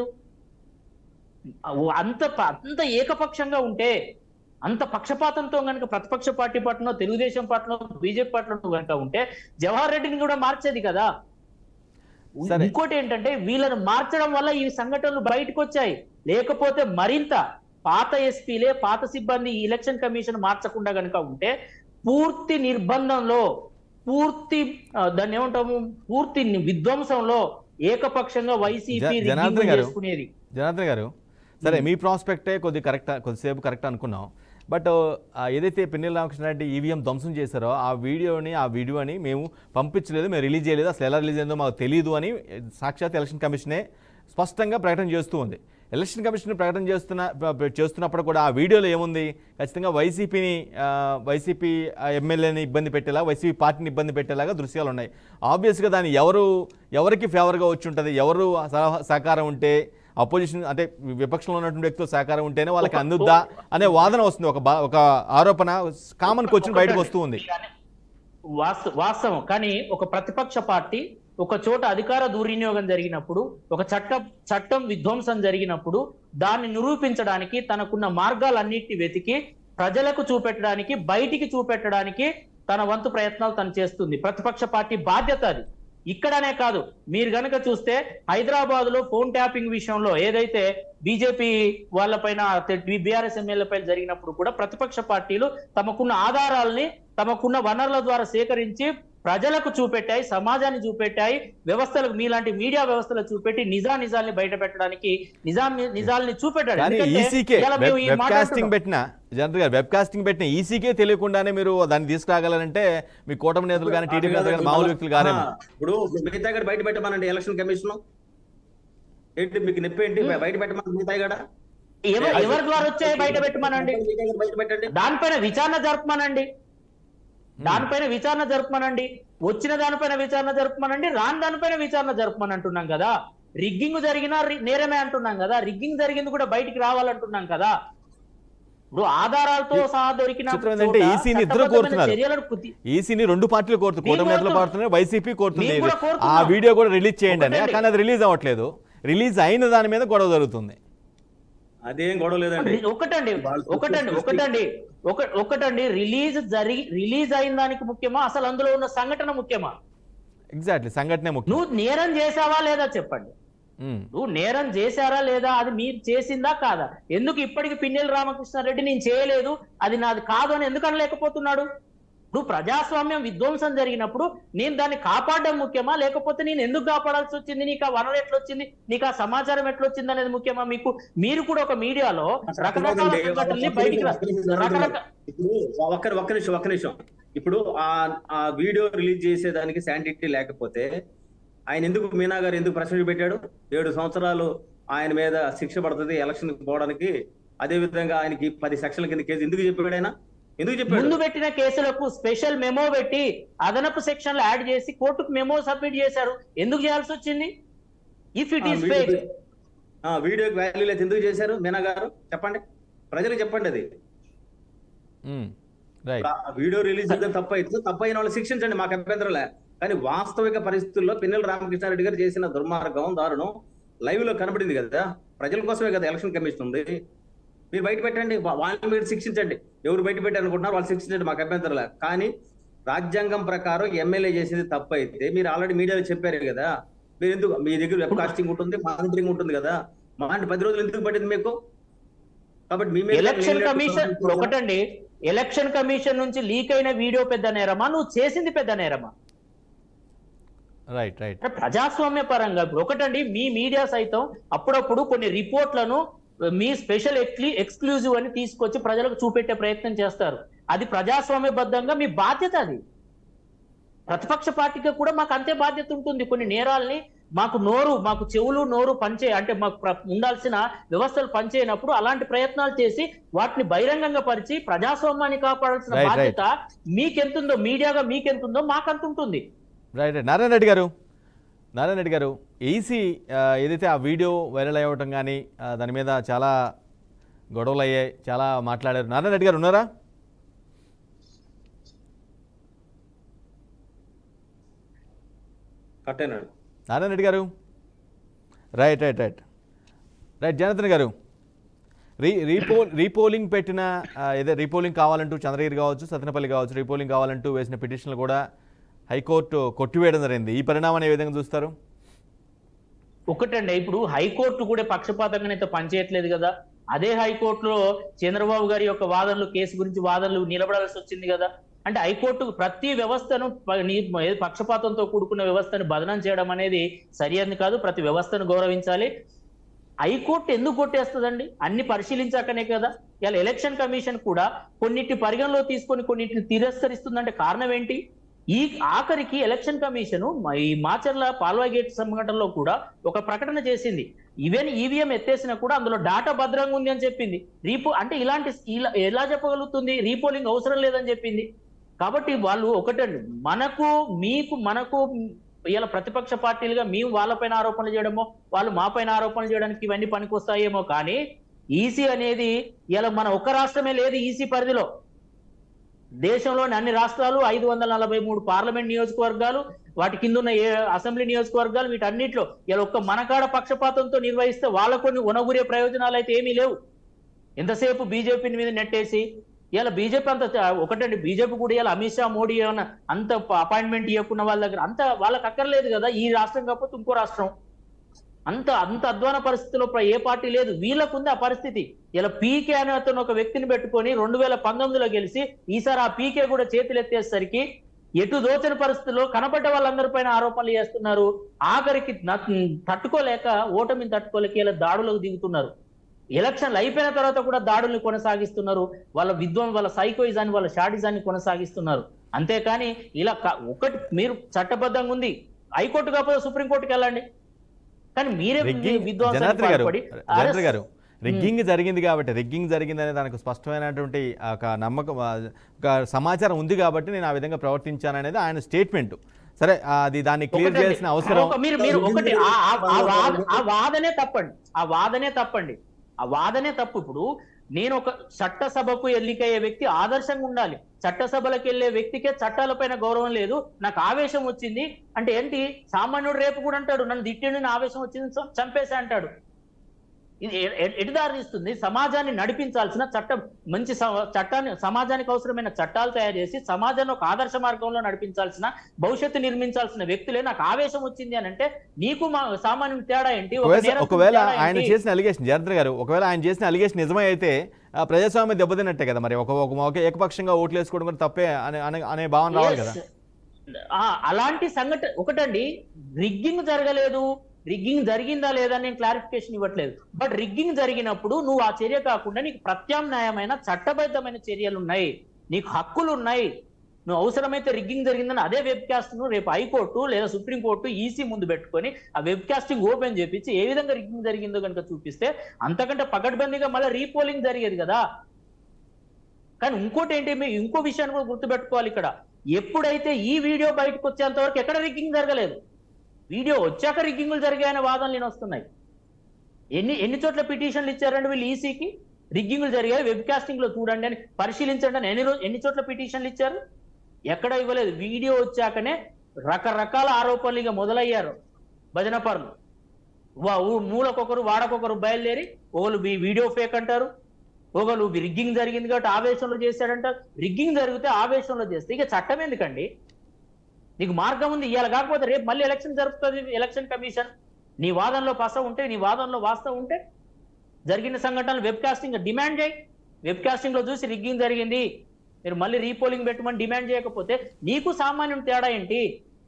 Speaker 2: అంత అంత ఏకపక్షంగా ఉంటే, అంత పక్షపాతంతో గనుక ప్రతిపక్ష పార్టీ పట్ల, తెలుగుదేశం పట్ల, బీజేపీ పట్ల గనుక ఉంటే జవహర్ రెడ్డిని కూడా మార్చేది కదా. ఇంకోటి ఏంటంటే వీళ్ళని మార్చడం వల్ల ఈ సంఘటనలు బయటకు వచ్చాయి. లేకపోతే మరింత పాత ఎస్పీలే, పాత సిబ్బంది ఈ ఎలక్షన్ కమిషన్ మార్చకుండా గనుక ఉంటే పూర్తి నిర్బంధంలో, పూర్తి దాన్ని ఏమంటాము, పూర్తి విధ్వంసంలో ఏకపక్షంగా వైసీపీ చేసుకునేది.
Speaker 1: జనార్దన్ గారు, సరే మీ ప్రాస్పెక్టే కొద్ది కరెక్ట్, కొద్దిసేపు కరెక్ట్ అనుకున్నాం. బట్ ఏదైతే పిన్నెల రామకృష్ణారెడ్డి ఈవీఎం ధ్వంసం చేశారో ఆ వీడియోని ఆ వీడియోని మేము పంపించలేదు, మేము రిలీజ్ చేయలేదు, అసలు ఎలా రిలీజ్ అయిందో మాకు తెలియదు అని సాక్షాత్ ఎలక్షన్ కమిషనే స్పష్టంగా ప్రకటన చేస్తూ ఉంది. ఎలక్షన్ కమిషన్ ప్రకటన చేస్తున్న చేస్తున్నప్పుడు కూడా ఆ వీడియోలో ఏముంది? ఖచ్చితంగా వైసీపీని వైసీపీ ఎమ్మెల్యేని ఇబ్బంది పెట్టేలా, వైసీపీ పార్టీని ఇబ్బంది పెట్టేలాగా దృశ్యాలు ఉన్నాయి. ఆబ్వియస్గా దాన్ని ఎవరు ఎవరికి ఫేవర్గా వచ్చి ఉంటుంది, ఎవరు సహకారం ఉంటే, అపోజిషన్ అంటే విపక్షంలో ఉన్నటువంటి వ్యక్తులు సహకారం ఉంటేనే వాళ్ళకి అందుద్దా అనే వాదన వస్తుంది. ఒక ఒక ఆరోపణ కామన్ క్వశ్చన్ బయటకు వస్తూ ఉంది.
Speaker 2: వాస్తవం. కానీ ఒక ప్రతిపక్ష పార్టీ ఒక చోట అధికార దుర్వినియోగం జరిగినప్పుడు, ఒక చట్ట చట్టం విధ్వంసం జరిగినప్పుడు దాన్ని నిరూపించడానికి తనకున్న మార్గాలన్నిటిని వెతికి ప్రజలకు చూపెట్టడానికి, బయటికి చూపెట్టడానికి తన వంతు ప్రయత్నాలు తను చేస్తుంది. ప్రతిపక్ష పార్టీ బాధ్యత అది. ఇక్కడనే కాదు, మీరు గనక చూస్తే హైదరాబాద్ లో ఫోన్ ట్యాపింగ్ విషయంలో ఏదైతే బీజేపీ వాళ్ళపైన, బీఆర్ఎస్ ఎమ్మెల్యే పైన జరిగినప్పుడు కూడా ప్రతిపక్ష పార్టీలు తమకున్న ఆధారాలని తమకున్న వనరుల ద్వారా సేకరించి ప్రజలకు చూపెట్టాయి, సమాజాన్ని చూపెట్టాయి, వ్యవస్థలకు మీలాంటి మీడియా వ్యవస్థలకు చూపెట్టి నిజా నిజాల్ని బయట పెట్టడానికి నిజా నిజాల్ని చూపెట్టాడు.
Speaker 1: కాస్టింగ్ పెట్టిన జనరల్ గారు వెబ్ కాస్టింగ్ పెట్టిన ఈసీకే తెలియకుండానే మీరు దాన్ని తీసుకురాగలరంటే మీ కూటమి నేతలు కానీ టీడీపీ నేతలు కానీ మామూలు వ్యక్తులు కారేమో.
Speaker 4: ఇప్పుడు మిగతా గడ బయట పెట్టమనండి ఎలక్షన్ కమిషన్ ఏంటి, మీకు నొప్పి ఏంటి? బయట పెట్టమని మిగతా గడ
Speaker 2: ఎవరి ద్వారా వచ్చాయి బయట పెట్టమనండి,
Speaker 4: బయట పెట్టండి,
Speaker 2: దానిపైన విచారణ జరపమనండి, దానిపైన విచారణ జరుపుమనండి, వచ్చిన దానిపైన విచారణ జరుపుమనండి, రాని దానిపైన విచారణ జరుపుమని అంటున్నాం కదా. రిగ్గింగ్ జరిగినా నేరమే అంటున్నాం కదా, రిగ్గింగ్ జరిగింది కూడా బయటికి రావాలంటున్నాం కదా. ఇప్పుడు ఆధారాలతో సహా దొరికిన
Speaker 1: ఈసీని ఇద్దరు కోరుతున్నారు, ఈసీని రెండు పార్టీలు కోరుతున్నారు, కూటమి నేతలు కోరుతున్నారు, వైసీపీ కోరుతుంది ఆ వీడియో కూడా రిలీజ్ చేయండి అని. కానీ అది రిలీజ్ అవ్వట్లేదు, రిలీజ్ అయిన దాని మీద గొడవ జరుగుతుంది.
Speaker 4: అదేం గొడవ లేదండి.
Speaker 2: ఒకటండి ఒకటండి ఒకటండి ఒక ఒకటండి రిలీజ్ జరిగి రిలీజ్ అయిన దానికి ముఖ్యమా, అసలు అందులో ఉన్న సంఘటన ముఖ్యమా?
Speaker 1: ఎగ్జాక్ట్లీ, సంఘటనే ముఖ్యం.
Speaker 2: నువ్వు నేరం చేసావా లేదా చెప్పండి, నువ్వు నేరం చేశారా లేదా, అది మీరు చేసిందా కాదా? ఎందుకు ఇప్పటికి పిన్నెల రామకృష్ణారెడ్డి నేను చేయలేదు, అది నాది కాదు అని ఎందుకు అనలేకపోతున్నాడు? నువ్వు ప్రజాస్వామ్యం విధ్వంసం జరిగినప్పుడు నేను దాన్ని కాపాడడం ముఖ్యమా, లేకపోతే నేను ఎందుకు కాపాడాల్సి వచ్చింది, నీకు ఆ వనరు ఎట్లొచ్చింది, నీకు ఆ సమాచారం ఎట్లొచ్చింది అనేది ముఖ్యమా? మీకు మీరు కూడా ఒక మీడియాలో రకరకాల సంఘటనల్ని బయటికి రకరకాల
Speaker 4: ఒక్క ఒక్క నిమిషం ఒక్క నిమిషం ఇప్పుడు ఆ ఆ వీడియో రిలీజ్ చేసేదానికి శాంటిటీ లేకపోతే ఆయన ఎందుకు, మీనా గారు ఎందుకు ప్రశ్న పెట్టాడు? ఏడు సంవత్సరాలు ఆయన మీద శిక్ష పడుతుంది ఎలక్షన్ పోవడానికి, అదే విధంగా ఆయనకి పది సెక్షన్ల కింద కేసు ఎందుకు చెప్పాడు? ఆయన ఎందుకు చెప్పాడు?
Speaker 2: ముందు పెట్టిన కేసులకు స్పెషల్ మెమో పెట్టి అదనపు సెక్షన్లు యాడ్ చేసి కోర్టుకు మెమో సబ్మిట్ చేశారు. ఎందుకు చేయాల్సి వచ్చింది? ఇఫ్ ఇట్ ఈస్ ఫేక్,
Speaker 4: వీడియోకి వాల్యూ లేదు ఎందుకు చేశారు మీనా గారు? చెప్పండి, ప్రజలకు చెప్పండి. అది వీడియో రిలీజ్ అయితే తప్ప అయితే తప్ప అయిన వాళ్ళు శిక్షించండి, మాకు అభ్యంతరంలే. కానీ వాస్తవిక పరిస్థితుల్లో పిన్నెల రామకృష్ణారెడ్డి గారు చేసిన దుర్మార్గం, దారుణం లైవ్ లో కనబడింది కదా, ప్రజల కోసమే కదా ఎలక్షన్ కమిషన్ ఉంది. మీరు బయట పెట్టండి, వాళ్ళని మీరు శిక్షించండి, ఎవరు బయట పెట్టారనుకుంటున్నారు వాళ్ళు శిక్షించండి, మాకు అభ్యంతరంలే. కానీ రాజ్యాంగం ప్రకారం ఎమ్మెల్యే చేసేది తప్పు అయితే మీరు ఆల్రెడీ మీడియాలో చెప్పారు కదా, మీరు ఎందుకు, మీ దగ్గర వెబ్ కాస్టింగ్ ఉంటుంది, మానిటరింగ్ ఉంటుంది కదా, మా అంటే పది రోజులు ఎందుకు పట్టింది మీకు? కాబట్టి మీ
Speaker 2: ఎలక్షన్ కమిషన్ ఒకటండి, ఎలక్షన్ కమిషన్ నుంచి లీక్ అయిన వీడియో పెద్ద నేరమా, నువ్వు చేసింది పెద్ద నేరమా?
Speaker 1: రైట్ రైట్
Speaker 2: ప్రజాస్వామ్య పరంగా ఒకటండి, మీ మీడియా సైతం అప్పుడప్పుడు కొన్ని రిపోర్ట్లను మీ స్పెషల్ ఎక్స్క్లూజివ్ అని తీసుకొచ్చి ప్రజలకు చూపెట్టే ప్రయత్నం చేస్తారు. అది ప్రజాస్వామ్యబద్ధంగా మీ బాధ్యత. అది ప్రతిపక్ష పార్టీకి కూడా మాకు అంతే బాధ్యత ఉంటుంది. కొన్ని నేరాల్ని మాకు నోరు, మాకు చెవులు నోరు పనిచే అంటే మాకు ఉండాల్సిన వ్యవస్థలు పనిచేయనప్పుడు అలాంటి ప్రయత్నాలు చేసి వాటిని బహిరంగంగా పరిచి ప్రజాస్వామ్యాన్ని కాపాడాల్సిన బాధ్యత మీకెంతుందో, మీడియాగా మీకెంతుందో మాకంత ఉంటుంది.
Speaker 1: రైట్ రైట్ నారాయణ రెడ్డి గారు నారాయణ రెడ్డి గారు ఈసీ ఏదైతే ఆ వీడియో వైరల్ అవ్వటం కానీ దాని మీద చాలా గొడవలు అయ్యాయి, చాలా మాట్లాడారు. నారాయణ రెడ్డి గారు ఉన్నారా?
Speaker 4: కట్టేనాడు
Speaker 1: నారాయణ రెడ్డి గారు. Right right right right Janardhan గారు, రీ రీపో రీపోలింగ్ పెట్టిన ఏదో రీపోలింగ్ కావాలంటూ చంద్రగిరి కావచ్చు, సత్తెనపల్లి కావచ్చు, రీపోలింగ్ కావాలంటూ వేసిన పిటిషన్లు కూడా హైకోర్టు కొట్టివేయడం జరిగింది. ఈ పరిణామాన్ని ఏ విధంగా చూస్తారు?
Speaker 2: ఒకటండి, ఇప్పుడు హైకోర్టు కూడా పక్షపాతంగానైతే పనిచేయట్లేదు కదా. అదే హైకోర్టులో చంద్రబాబు గారి యొక్క వాదనలు, కేసు గురించి వాదనలు నిలబడాల్సి వచ్చింది కదా. అంటే హైకోర్టు ప్రతి వ్యవస్థను పక్షపాతంతో కూడుకున్న వ్యవస్థను బదనం చేయడం అనేది సరియైనది కాదు. ప్రతి వ్యవస్థను గౌరవించాలి. హైకోర్టు ఎందుకు కొట్టేస్తుందండి? అన్ని పరిశీలించాకనే కదా. ఇలా ఎలక్షన్ కమిషన్ కూడా కొన్నిటి పరిగణలో తీసుకొని కొన్నిటిని తిరస్కరిస్తుందంటే కారణం ఏంటి? ఈ ఆఖరికి ఎలక్షన్ కమిషన్ ఈ మాచర్ల పాల్వాగేట్ సంఘటనలో కూడా ఒక ప్రకటన చేసింది. ఈవెన్ ఈవీఎం ఎత్తేసినా కూడా అందులో డాటా భద్రంగా ఉంది అని చెప్పింది. రీపో అంటే ఇలాంటి ఎలా చెప్పగలుగుతుంది? రీపోలింగ్ అవసరం లేదని చెప్పింది. కాబట్టి వాళ్ళు ఒకటండి, మనకు మీకు మనకు ఇలా ప్రతిపక్ష పార్టీలుగా మేము వాళ్ళపైన ఆరోపణలు చేయడమో వాళ్ళు మా పైన ఆరోపణలు చేయడానికి ఇవన్నీ పనికొస్తాయేమో, కానీ ఈసీ అనేది ఇలా మన ఒక్క రాష్ట్రమే లేదు. ఈసీ పరిధిలో దేశంలోని అన్ని రాష్ట్రాలు, ఐదు వందల నలభై మూడు పార్లమెంట్ నియోజకవర్గాలు, వాటి కింద ఉన్న ఏ అసెంబ్లీ నియోజకవర్గాలు, వీటన్నిటిలో ఇలా ఒక్క మనకాడ పక్షపాతంతో నిర్వహిస్తే వాళ్ళ కొన్ని ఉనగురే ప్రయోజనాలు అయితే ఏమీ లేవు. ఎంతసేపు బీజేపీ మీద నెట్టేసి ఇలా బీజేపీ అంత ఒకటండి, బీజేపీ కూడా ఇలా అమిత్ షా మోడీ ఏమన్నా అంత అపాయింట్మెంట్ ఇవ్వకున్న వాళ్ళ దగ్గర అంత వాళ్ళకి అక్కర్లేదు కదా, ఈ రాష్ట్రం కాకపోతే ఇంకో రాష్ట్రం. అంత అంత అధ్వాన పరిస్థితిలో ఏ పార్టీ లేదు, వీళ్ళకుంది ఆ పరిస్థితి. ఇలా పీకే అనే అతను ఒక వ్యక్తిని పెట్టుకొని రెండు వేల పంతొమ్మిదిలో గెలిచి ఈసారి ఆ పీకే కూడా చేతులు ఎత్తేసరికి ఎటు దోచని పరిస్థితుల్లో కనపడ్డ వాళ్ళందరి పైన ఆరోపణలు చేస్తున్నారు. ఆఖరికి తట్టుకోలేక ఓటమిని తట్టుకోలేక ఇలా దాడులకు దిగుతున్నారు. ఎలక్షన్లు అయిపోయిన తర్వాత కూడా దాడుల్ని కొనసాగిస్తున్నారు. వాళ్ళ విద్వం వాళ్ళ సైకోయిజాన్ని వాళ్ళ షాడిజాన్ని కొనసాగిస్తున్నారు. అంతేకాని ఇలా ఒకటి మీరు చట్టబద్ధంగా ఉంది, హైకోర్టు కాకపోతే సుప్రీంకోర్టుకి వెళ్ళండి, కానీ మీరే
Speaker 1: విధ్వంసానికి గారు రిగ్గింగ్ జరిగింది కాబట్టి రిగ్గింగ్ జరిగింది అనే దానికి స్పష్టమైనటువంటి ఒక నమ్మకం ఒక సమాచారం ఉంది కాబట్టి నేను ఆ విధంగా ప్రవర్తించాను అనేది ఆయన స్టేట్మెంట్. సరే అది దాన్ని క్లియర్ చేయాల్సిన అవసరం.
Speaker 2: మీరు మీరు ఒకటి ఆ వాదనే తప్పండి, ఆ వాదనే తప్పండి, ఆ వాదనే తప్పు. ఇప్పుడు నేను ఒక చట్టసభకు ఎన్నికయ్యే వ్యక్తి ఆదర్శంగా ఉండాలి. చట్టసభలకు వెళ్లే వ్యక్తికే చట్టాలపైన గౌరవం లేదు, నాకు ఆవేశం వచ్చింది అంటే ఏంటి? సామాన్యుడు రేపు కూడా అంటాడు నన్ను తిట్టిండు, ఆవేశం వచ్చింది చంపేసా అంటాడు. ఇది ఎటు దారిస్తుంది? సమాజాన్ని నడిపించాల్సిన చట్టం, మంచి చట్టాన్ని, సమాజానికి అవసరమైన చట్టాలు తయారు చేసి సమాజాన్ని ఒక ఆదర్శ మార్గంలో నడిపించాల్సిన, భవిష్యత్తు నిర్మించాల్సిన వ్యక్తులే నాకు ఆవేశం వచ్చింది అని అంటే నీకు మా సామాన్యం తేడా ఏంటి?
Speaker 1: ఒకవేళ ఆయన చేసిన అలిగేషన్ జయరాజ్ గారు, ఒకవేళ ఆయన చేసిన అలిగేషన్ నిజమే అయితే ప్రజాస్వామ్యం దెబ్బతిన్నట్టే కదా. మరి ఒక ఒక ఏకపక్షంగా ఓట్లు వేసుకోవడం కూడా తప్పే అనే అనే భావన రావాలి కదా.
Speaker 2: అలాంటి సంఘటన ఒకటండి, రిగ్గింగ్ జరగలేదు, రిగ్గింగ్ జరిగిందా లేదా నేను క్లారిఫికేషన్ ఇవ్వట్లేదు. బట్ రిగ్గింగ్ జరిగినప్పుడు నువ్వు ఆ చర్య కాకుండా నీకు ప్రత్యామ్నాయమైన చట్టబద్ధమైన చర్యలు ఉన్నాయి, నీకు హక్కులు ఉన్నాయి. నువ్వు అవసరమైతే రిగ్గింగ్ జరిగిందని అదే వెబ్ కాస్ట్ ను రేపు హైకోర్టు లేదా సుప్రీంకోర్టు ఈసీ ముందు పెట్టుకొని ఆ వెబ్ కాస్టింగ్ ఓపెన్ చేపించి ఏ విధంగా రిగ్గింగ్ జరిగిందో కనుక చూపిస్తే అంతకంటే పకడ్బందీగా మళ్ళీ రీపోలింగ్ జరిగేది కదా. కానీ ఇంకోటి ఏంటి, మీరు ఇంకో విషయాన్ని కూడా గుర్తుపెట్టుకోవాలి. ఇక్కడ ఎప్పుడైతే ఈ వీడియో బయటకు వచ్చేంత వరకు ఎక్కడ రిగ్గింగ్ జరగలేదు, వీడియో వచ్చాక రిగ్గింగ్లు జరిగాయనే వాదనలు వస్తున్నాయి. ఎన్ని ఎన్ని చోట్ల పిటిషన్లు ఇచ్చారండి వీళ్ళు ఈసీకి, రిగ్గింగ్లు జరిగాయి వెబ్ కాస్టింగ్ లో చూడండి అని పరిశీలించండి అని ఎన్ని రోజు ఎన్ని చోట్ల పిటిషన్లు ఇచ్చారు? ఎక్కడ ఇవ్వలేదు. వీడియో వచ్చాకనే రకరకాల ఆరోపణలు ఇక మొదలయ్యారు భజన పరులు. వా మూలకొకరు వాడకొకరు బయలుదేరి ఒకరు వీడియో ఫేక్ అంటారు, ఒకరు రిగ్గింగ్ జరిగింది కాబట్టి ఆవేశంలో చేశాడంటారు. రిగ్గింగ్ జరిగితే ఆవేశంలో చేస్తే ఇక చట్టం ఎందుకండి? నీకు మార్గం ఉంది, ఇవాళ కాకపోతే రేపు మళ్ళీ ఎలక్షన్ జరుపుతుంది ఎలక్షన్ కమిషన్. నీ వాదనలో పస ఉంటే, నీ వాదనలో వాస్తవం ఉంటే జరిగిన సంఘటనలు వెబ్ కాస్టింగ్ డిమాండ్ చేయి. వెబ్ కాస్టింగ్ లో చూసి రిగ్గింగ్ జరిగింది మీరు మళ్ళీ రీపోలింగ్ పెట్టమని డిమాండ్ చేయకపోతే నీకు సామాన్యం తేడా ఏంటి?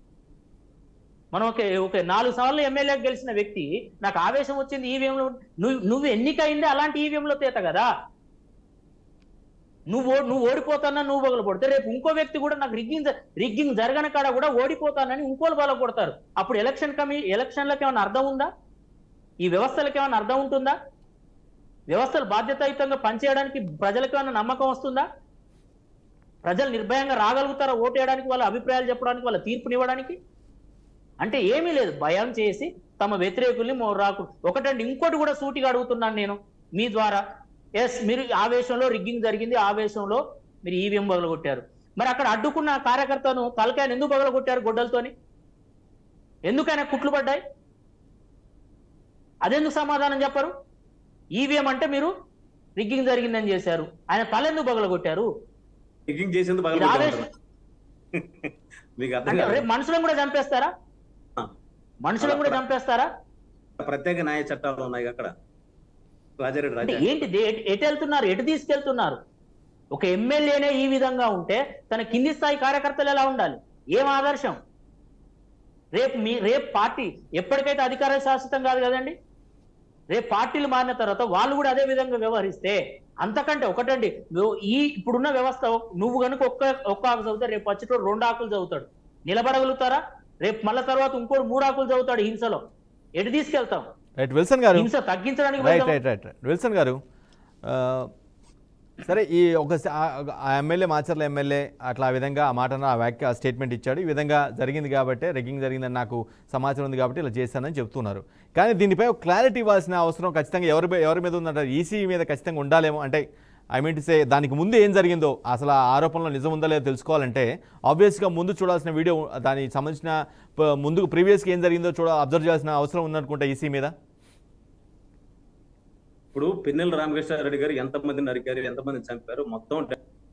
Speaker 2: మనం ఒక ఒక నాలుగు సార్లు ఎమ్మెల్యేకి గెలిచిన వ్యక్తి నాకు ఆవేశం వచ్చింది ఈవీఎంలో, నువ్వు నువ్వు ఎన్నికైందే అలాంటి ఈవీఎంలో తేత కదా. నువ్వు నువ్వు ఓడిపోతానని నువ్వు బగలు కొడితే రేపు ఇంకో వ్యక్తి కూడా నాకు రిగ్గింగ్ రిగ్గింగ్ జరగని కాడ కూడా ఓడిపోతానని ఇంకోళ్ళు బల కొడతారు. అప్పుడు ఎలక్షన్ కమి ఎలక్షన్లకు ఏమైనా అర్థం ఉందా? ఈ వ్యవస్థలకు ఏమైనా అర్థం ఉంటుందా? వ్యవస్థలు బాధ్యతాయుతంగా పనిచేయడానికి ప్రజలకు ఏమైనా నమ్మకం వస్తుందా? ప్రజలు నిర్భయంగా రాగలుగుతారా ఓటు వేయడానికి, వాళ్ళ అభిప్రాయాలు చెప్పడానికి, వాళ్ళ తీర్పునివ్వడానికి? అంటే ఏమీ లేదు, భయం చేసి తమ వ్యతిరేకుల్ని రాకు. ఒకటండి ఇంకోటి కూడా సూటిగా అడుగుతున్నాను నేను మీ ద్వారా. ఎస్, మీరు ఆవేశంలో రిగ్గింగ్ జరిగింది, ఆవేశంలో మీరు ఈవీఎం బగలగొట్టారు. మరి అక్కడ అడ్డుకున్న కార్యకర్తను తలకాయను ఎందుకు బగలగొట్టారు గొడ్డలతోని? ఎందుకైనా కుట్లు పడ్డాయి? అదెందుకు సమాధానం చెప్పరు? ఈవీఎం అంటే మీరు రిగ్గింగ్ జరిగిందని చేశారు, ఆయన తల ఎందుకు బగలగొట్టారు? రేపు మనుషులను కూడా చంపేస్తారా? మనుషులను కూడా చంపేస్తారా?
Speaker 4: ప్రత్యేక న్యాయ చట్టాలు ఉన్నాయి అక్కడ.
Speaker 2: ఏంటి ఎటు వెళ్తున్నారు, ఎటు తీసుకెళ్తున్నారు? ఒక ఎమ్మెల్యేనే ఈ విధంగా ఉంటే తన కింది స్థాయి కార్యకర్తలు ఎలా ఉండాలి? ఏం ఆదర్శం? రేపు మీ రేపు పార్టీ ఎప్పటికైతే అధికారం శాశ్వతం కాదు కదండి, రేపు పార్టీలు మారిన తర్వాత వాళ్ళు కూడా అదే విధంగా వ్యవహరిస్తే అంతకంటే ఒకటండి, ఈ ఇప్పుడున్న వ్యవస్థ నువ్వు కనుక ఒక్క ఒక్క ఆకు చదువుతాడు, రేపు వచ్చేటోడు రెండు ఆకులు చదువుతాడు, నిలబడగలుగుతారా? రేపు మళ్ళీ తర్వాత ఇంకోటి మూడు ఆకులు చదువుతాడు. హింసలో ఎటు తీసుకెళ్తాం?
Speaker 1: రైట్ విల్సన్ గారు,
Speaker 2: హింస తగ్గించడానికి
Speaker 1: రైట్ రైట్ రైట్ విల్సన్ గారు, సరే ఈ ఒక ఎమ్మెల్యే మాచర్ల ఎమ్మెల్యే అట్లా ఆ విధంగా ఆ మాట ఆ వ్యాఖ్య స్టేట్మెంట్ ఇచ్చాడు, ఈ విధంగా జరిగింది కాబట్టి రిగ్గింగ్ జరిగిందని నాకు సమాచారం ఉంది కాబట్టి ఇలా చేశానని చెప్తున్నారు. కానీ దీనిపై ఒక క్లారిటీ ఇవ్వాల్సిన అవసరం ఖచ్చితంగా ఎవరి ఎవరి మీద ఉందంటారు? ఈసీ మీద ఖచ్చితంగా ఉండాలేమో. అంటే ఐ మీన్ టు సే దానికి ముందు ఏం జరిగిందో, అసలు ఆ ఆరోపణలో నిజం ఉందా లేదో తెలుసుకోవాలంటే ఆబ్వియస్గా ముందు చూడాల్సిన వీడియో, దానికి సంబంధించిన ముందుకు ప్రీవియస్గా ఏం జరిగిందో చూడ అబ్జర్వ్ చేయాల్సిన అవసరం ఉందనుకుంటా ఈసీ మీద.
Speaker 4: ఇప్పుడు పిన్నెల రామకృష్ణారెడ్డి గారు ఎంతమందిని నరికారు, ఎంతమందిని చంపారు, మొత్తం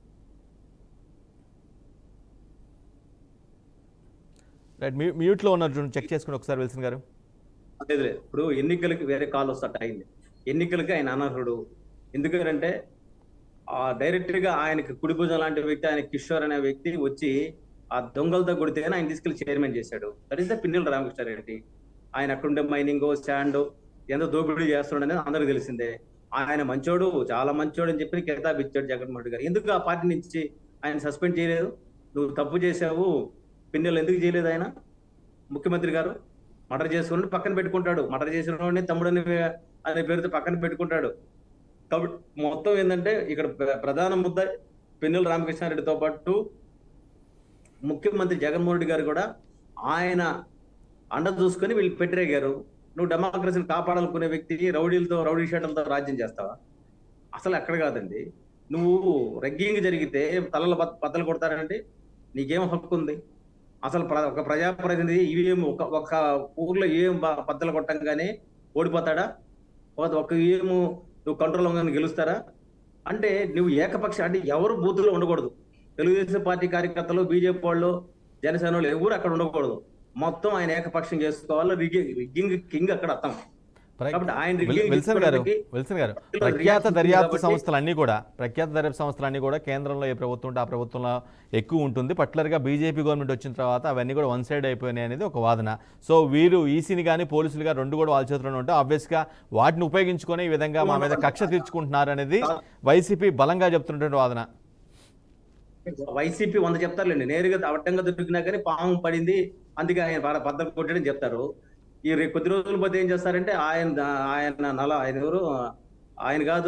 Speaker 1: రైట్, మ్యూట్లో ఉన్నారు, చెక్ చేసుకుని ఒకసారి విల్సన్ గారు.
Speaker 4: లేదు లేదు, ఇప్పుడు ఎన్నికలకి వేరే కాల్ వస్తట అయింది. ఎన్నికలకి ఆయన అనర్హుడు. ఎందుకంటే ఆ డైరెక్టర్ గా ఆయనకి కుడి భుజం లాంటి వ్యక్తి, ఆయన కిషోర్ అనే వ్యక్తి వచ్చి ఆ దొంగలతో కొడితేనే ఆయన తీసుకెళ్లి చైర్మన్ చేశాడు. That is the Pinnelli Ramakrishna Reddy. ఆయన అక్కడుండే మైనింగ్ స్టాండ్ ఎంతో దోపిడీ చేస్తున్నాడు అనేది అందరికి తెలిసిందే. ఆయన మంచోడు, చాలా మంచోడు అని చెప్పి కితాబ్ ఇచ్చాడు జగన్మోహన్ రెడ్డి గారు. ఎందుకు ఆ పార్టీ నుంచి ఆయన సస్పెండ్ చేయలేదు? నువ్వు తప్పు చేశావు పిన్నెలు ఎందుకు చేయలేదు? ఆయన ముఖ్యమంత్రి గారు మర్డర్ చేసుకుని పక్కన పెట్టుకుంటాడు. మర్డర్ చేసిన వాడిని తమ్ముడని అనే పేరుతో పక్కన పెట్టుకుంటాడు. కాబట్టి మొత్తం ఏంటంటే ఇక్కడ ప్రధాన ముద్ద పిన్నెల రామకృష్ణారెడ్డితో పాటు ముఖ్యమంత్రి జగన్మోహన్ రెడ్డి గారు కూడా ఆయన అండ చూసుకొని వీళ్ళు పెట్టిరేగారు. నువ్వు డెమోక్రసీని కాపాడాలనుకునే వ్యక్తికి రౌడీలతో రౌడీ షాటలతో రాజ్యం చేస్తావా? అసలు ఎక్కడ కాదండి. నువ్వు రెగ్గింగ్ జరిగితే తలల బద్దలు కొడతారంటే నీకేం హక్కు ఉంది? అసలు ఒక ప్రజాప్రతినిధి ఈవీఎం ఒక ఒక ఊర్లో ఈవీఎం బద్దలు కొట్టంగానే ఓడిపోతాడా? ఒక ఈవీఎం నువ్వు కంట్రోల్ అవ్వగానే గెలుస్తారా? అంటే నువ్వు ఏకపక్ష, అంటే ఎవరు బూతుల్లో ఉండకూడదు. తెలుగుదేశం పార్టీ కార్యకర్తలు, బీజేపీ వాళ్ళు, జనసేన వాళ్ళు ఎవరు అక్కడ ఉండకూడదు. మొత్తం ఆయన ఏకపక్షం చేసుకోవాలి. రిగ్గింగ్ రిగ్గింగ్ కింగ్ అక్కడ అర్థం.
Speaker 1: విల్సన్ గారు విల్సన్ గారు ప్రఖ్యాత దర్యాప్తు సంస్థలన్నీ కూడా ప్రఖ్యాత దర్యాప్తు సంస్థలన్నీ కూడా కేంద్రంలో ఏ ప్రభుత్వం ఉంటే ఆ ప్రభుత్వంలో ఎక్కువ ఉంటుంది. పర్టికులర్గా బీజేపీ గవర్నమెంట్ వచ్చిన తర్వాత అవన్నీ కూడా వన్ సైడ్ అయిపోయినాయి అనేది ఒక వాదన. సో వీరు ఈసీని కానీ పోలీసులు కానీ రెండు కూడా వాళ్ళ చేతిలోనే ఉంటే ఆబ్వియస్గా వాటిని ఉపయోగించుకొని ఈ విధంగా మా మీద కక్ష తీర్చుకుంటున్నారు అనేది వైసీపీ బలంగా చెప్తున్నటువంటి వాదన.
Speaker 4: వైసీపీ వంద చెప్తారులేండి, నేరుగా అడ్డంగా దొరికినా కానీ పాము పడింది అందుకే ఆయన బద్దలు కొట్టడం చెప్తారు. ఈ కొద్ది రోజుల పోతే ఏం చేస్తారంటే ఆయన ఆయన నల ఆయన ఎవరు ఆయన కాదు,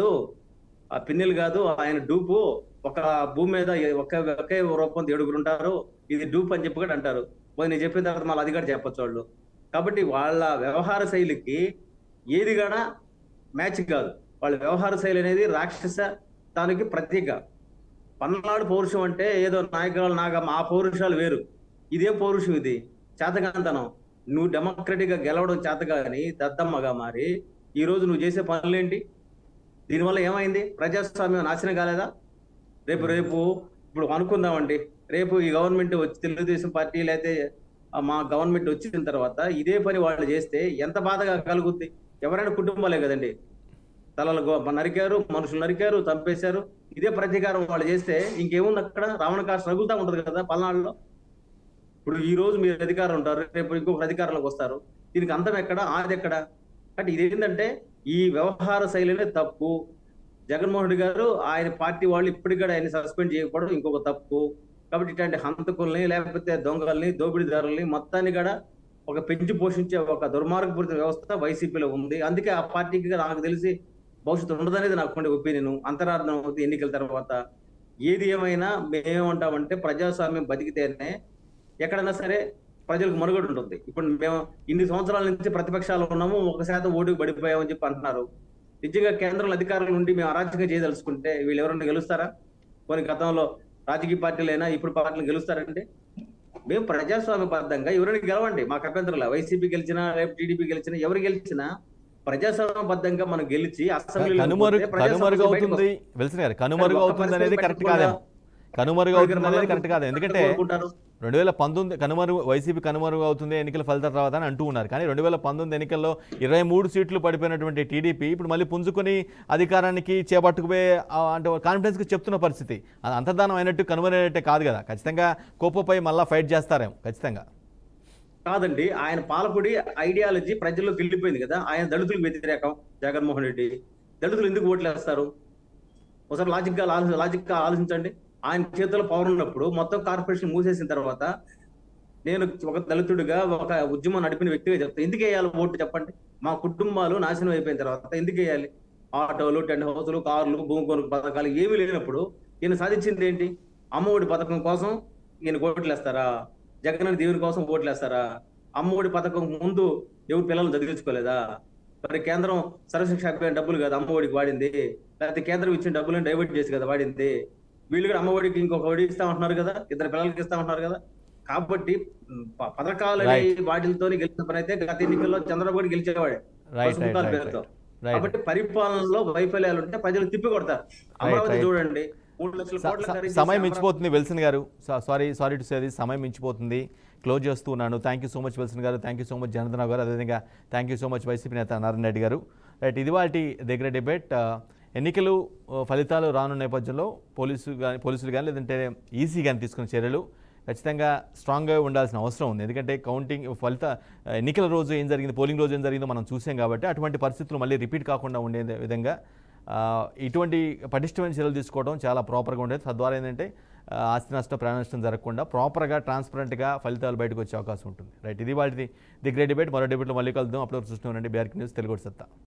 Speaker 4: ఆ పిన్నెలు కాదు, ఆయన డూపు ఒక భూమి మీద ఒకే ఒకే రూపంతో ఏడుగురు ఉంటారు, ఇది డూప్ అని చెప్పి కూడా అంటారు. నేను చెప్పిన తర్వాత మళ్ళీ అది కూడా చెప్పొచ్చు వాళ్ళు. కాబట్టి వాళ్ళ వ్యవహార శైలికి ఏది కూడా మ్యాచ్ కాదు. వాళ్ళ వ్యవహార శైలి అనేది రాక్షస దానికి ప్రతీక. పల్నాడు పౌరుషం అంటే ఏదో నాయకురాలు నాగా ఆ పౌరుషాలు వేరు. ఇదేం పౌరుషం? ఇది చేతగాంతనం. నువ్వు డెమోక్రటిక్ గా గెలవడం చేతగాని దద్దమ్మగా మారి ఈ రోజు నువ్వు చేసే పనులేంటి? దీనివల్ల ఏమైంది? ప్రజాస్వామ్యం నాశనం కాలేదా? రేపు రేపు ఇప్పుడు అనుకుందామండి, రేపు ఈ గవర్నమెంట్ వచ్చి తెలుగుదేశం పార్టీ లేకపోతే మా గవర్నమెంట్ వచ్చిన తర్వాత ఇదే పని వాళ్ళు చేస్తే ఎంత బాధగా కలుగుద్ది? ఎవరైనా కుటుంబాలే కదండి. తలలు నరికారు, మనుషులు నరికారు, చంపేశారు. ఇదే ప్రతీకారం వాళ్ళు చేస్తే ఇంకేముంది అక్కడ? రావణ కాస్త రగులుతా ఉంటది కదా పల్నాడులో. ఇప్పుడు ఈ రోజు మీరు అధికారం ఉంటారు, రేపు ఇంకొక అధికారంలోకి వస్తారు. దీనికి అంతం ఎక్కడ? ఆది ఎక్కడ? అంటే ఇదేంటంటే ఈ వ్యవహార శైలినే తప్పు. జగన్మోహన్ రెడ్డి గారు ఆయన పార్టీ వాళ్ళు ఇప్పటికి కూడా ఆయన సస్పెండ్ చేయకపోవడం ఇంకొక తప్పు. కాబట్టి ఇట్లాంటి హంతకుల్ని లేకపోతే దొంగల్ని దోపిడీదారుల్ని మొత్తాన్ని కూడా ఒక పెంచి పోషించే ఒక దుర్మార్గపూరిత వ్యవస్థ వైసీపీలో ఉంది. అందుకే ఆ పార్టీకి నాకు తెలిసి భవిష్యత్తు ఉండదనేది నాకు ఉండే ఒపీనియన్. అంతరార్థం అవుతుంది ఎన్నికల తర్వాత. ఏది ఏమైనా మేమేమంటామంటే ప్రజాస్వామ్యం బతికితేనే ఎక్కడైనా సరే ప్రజలకు మనుగడ ఉంటుంది. ఇప్పుడు మేము ఇన్ని సంవత్సరాల నుంచి ప్రతిపక్షాలు ఉన్నాము, ఒక శాతం ఓటుకు పడిపోయామని చెప్పి అంటున్నారు. నిజంగా కేంద్రంలో అధికారుల నుండి మేము అరాచకం చేయదలుచుకుంటే వీళ్ళు ఎవరైనా గెలుస్తారా? కొన్ని గతంలో రాజకీయ పార్టీలైనా ఇప్పుడు పార్టీలు గెలుస్తారంటే మేము ప్రజాస్వామ్యబద్ధంగా ఎవరైనా గెలవండి, మాకు అభ్యంతరంలా. వైసీపీ గెలిచినా రేపు టీడీపీ గెలిచినా ఎవరు గెలిచినా ప్రజాస్వామ్యబద్ధంగా మనం గెలిచి అసెంబ్లీలో
Speaker 1: కనుమరుగు అవుతుంది విల్సన్ గారు, కనుమరుగు అవుతుంది అనేది కరెక్ట్ కాదేమో. కనుమరుగు అవుతుంది అనేది కరెక్ట్ కాదు. ఎందుకంటే రెండు వేల పంతొమ్మిది కనుమరుగు వైసీపీ కనుమరుగు అవుతుంది ఎన్నికల ఫలితాల తర్వాత అని అంటూ ఉన్నారు. కానీ రెండు వేల పంతొమ్మిది ఎన్నికల్లో ఇరవై మూడు సీట్లు పడిపోయినటువంటి టీడీపీ ఇప్పుడు మళ్ళీ పుంజుకొని అధికారానికి చేపట్టుకుపోయే అంటే కాన్ఫిడెన్స్గా చెప్తున్న పరిస్థితి. అది అంతర్ధానం అయినట్టు కనుమరుగైనట్టే కాదు కదా. ఖచ్చితంగా కోపపై మళ్ళీ ఫైట్ చేస్తారేమో ఖచ్చితంగా.
Speaker 4: కాదండి, ఆయన పాలకుడి ఐడియాలజీ ప్రజల్లోకి వెళ్ళిపోయింది కదా. ఆయన దళితులకు వ్యతిరేకం జగన్మోహన్ రెడ్డి. దళితులు ఎందుకు ఓట్లు వేస్తారు? ఒకసారి లాజిక్ గా లాజిక్ గా ఆలోచించండి. ఆయన చేతిలో పవర్ ఉన్నప్పుడు మొత్తం కార్పొరేషన్ మూసేసిన తర్వాత నేను ఒక దళితుడిగా ఒక ఉద్యమం నడిపిన వ్యక్తిగా చెప్తాను, ఎందుకు వేయాలి ఓటు చెప్పండి? మా కుటుంబాలు నాశనం అయిపోయిన తర్వాత ఎందుకు వేయాలి? ఆటోలు, టెంట్ హౌసులు, కార్లు, భూమి కొనుగోలు పథకాలు ఏమీ లేనప్పుడు ఈయన సాధించింది ఏంటి? అమ్మఒడి పథకం కోసం ఈయన ఓట్లు వేస్తారా? జగన్ దేవుని కోసం ఓట్లు వేస్తారా? అమ్మఒడి పథకం ముందు ఎవరు పిల్లలు చదివించుకోలేదా? మరి కేంద్రం సర్వశిక్ష అభియాన్ డబ్బులు కదా అమ్మఒడికి వాడింది, లేకపోతే కేంద్రం ఇచ్చిన డబ్బులను డైవర్ట్ చేసి కదా వాడింది. వీళ్ళు కూడా అమ్మఒడికి ఇంకొక ఒడి ఇస్తా ఉంటున్నారు కదా, ఇద్దరు పిల్లలకి ఇస్తా ఉంటున్నారు కదా. కాబట్టి పథకాలు వాటితో గెలిచిన పని అయితే గత ఎన్నికల్లో చంద్రబాబు కూడా గెలిచేవాడే పేరుతో. కాబట్టి పరిపాలనలో వైఫల్యాలు ఉంటే ప్రజలు తిప్పి కొడతారు. అమరావతి చూడండి, మూడు లక్షల
Speaker 1: స-
Speaker 4: కోట్ల
Speaker 1: స-
Speaker 4: ఖరీదు
Speaker 1: సమయం
Speaker 4: చేసి
Speaker 1: మించిపోతుంది విల్సన్ గారు. సారీ సారీ టు సేది సమయం మించిపోతుంది. క్లోజ్ చేస్తూ ఉన్నాను. Thank you so much Wilson గారు, thank you so much Janardhan Rao గారు, అదేవిధంగా thank you so much YCP నేత నారాయణ రెడ్డి గారు. రైట్, ఇది వాటి దగ్గర డిబేట్. ఎన్నికలు ఆ, ఫలితాలు రానున్న నేపథ్యంలో పోలీసు కానీ పోలీసులు కానీ లేదంటే ఈసీ కానీ తీసుకున్న చర్యలు ఖచ్చితంగా స్ట్రాంగ్గా ఉండాల్సిన అవసరం ఉంది. ఎందుకంటే కౌంటింగ్ ఫలిత ఎన్నికల రోజు ఏం జరిగింది, పోలింగ్ రోజు ఏం జరిగిందో మనం చూసాం కాబట్టి అటువంటి పరిస్థితులు మళ్ళీ రిపీట్ కాకుండా ఉండే విధంగా ఆ, ఇటువంటి పటిష్టమైన చర్యలు తీసుకోవడం చాలా ప్రాపర్గా ఉండేది. తద్వారా ఏంటంటే ఆ, ఆస్తి నష్టం, ప్రాణ నష్టం జరగకుండా ప్రాపర్గా ట్రాన్స్పరెంట్గా ఫలితాలు బయటకు వచ్చే అవకాశం ఉంటుంది. రైట్, ఇది వాటిది ది గ్రేట్ డిబేట్. మరో డిబేట్లో మళ్ళీ కలుద్దాం. అప్పుడు చూస్తూ ఉండండి బీఆర్కే న్యూస్ తెలుగు సత్తా.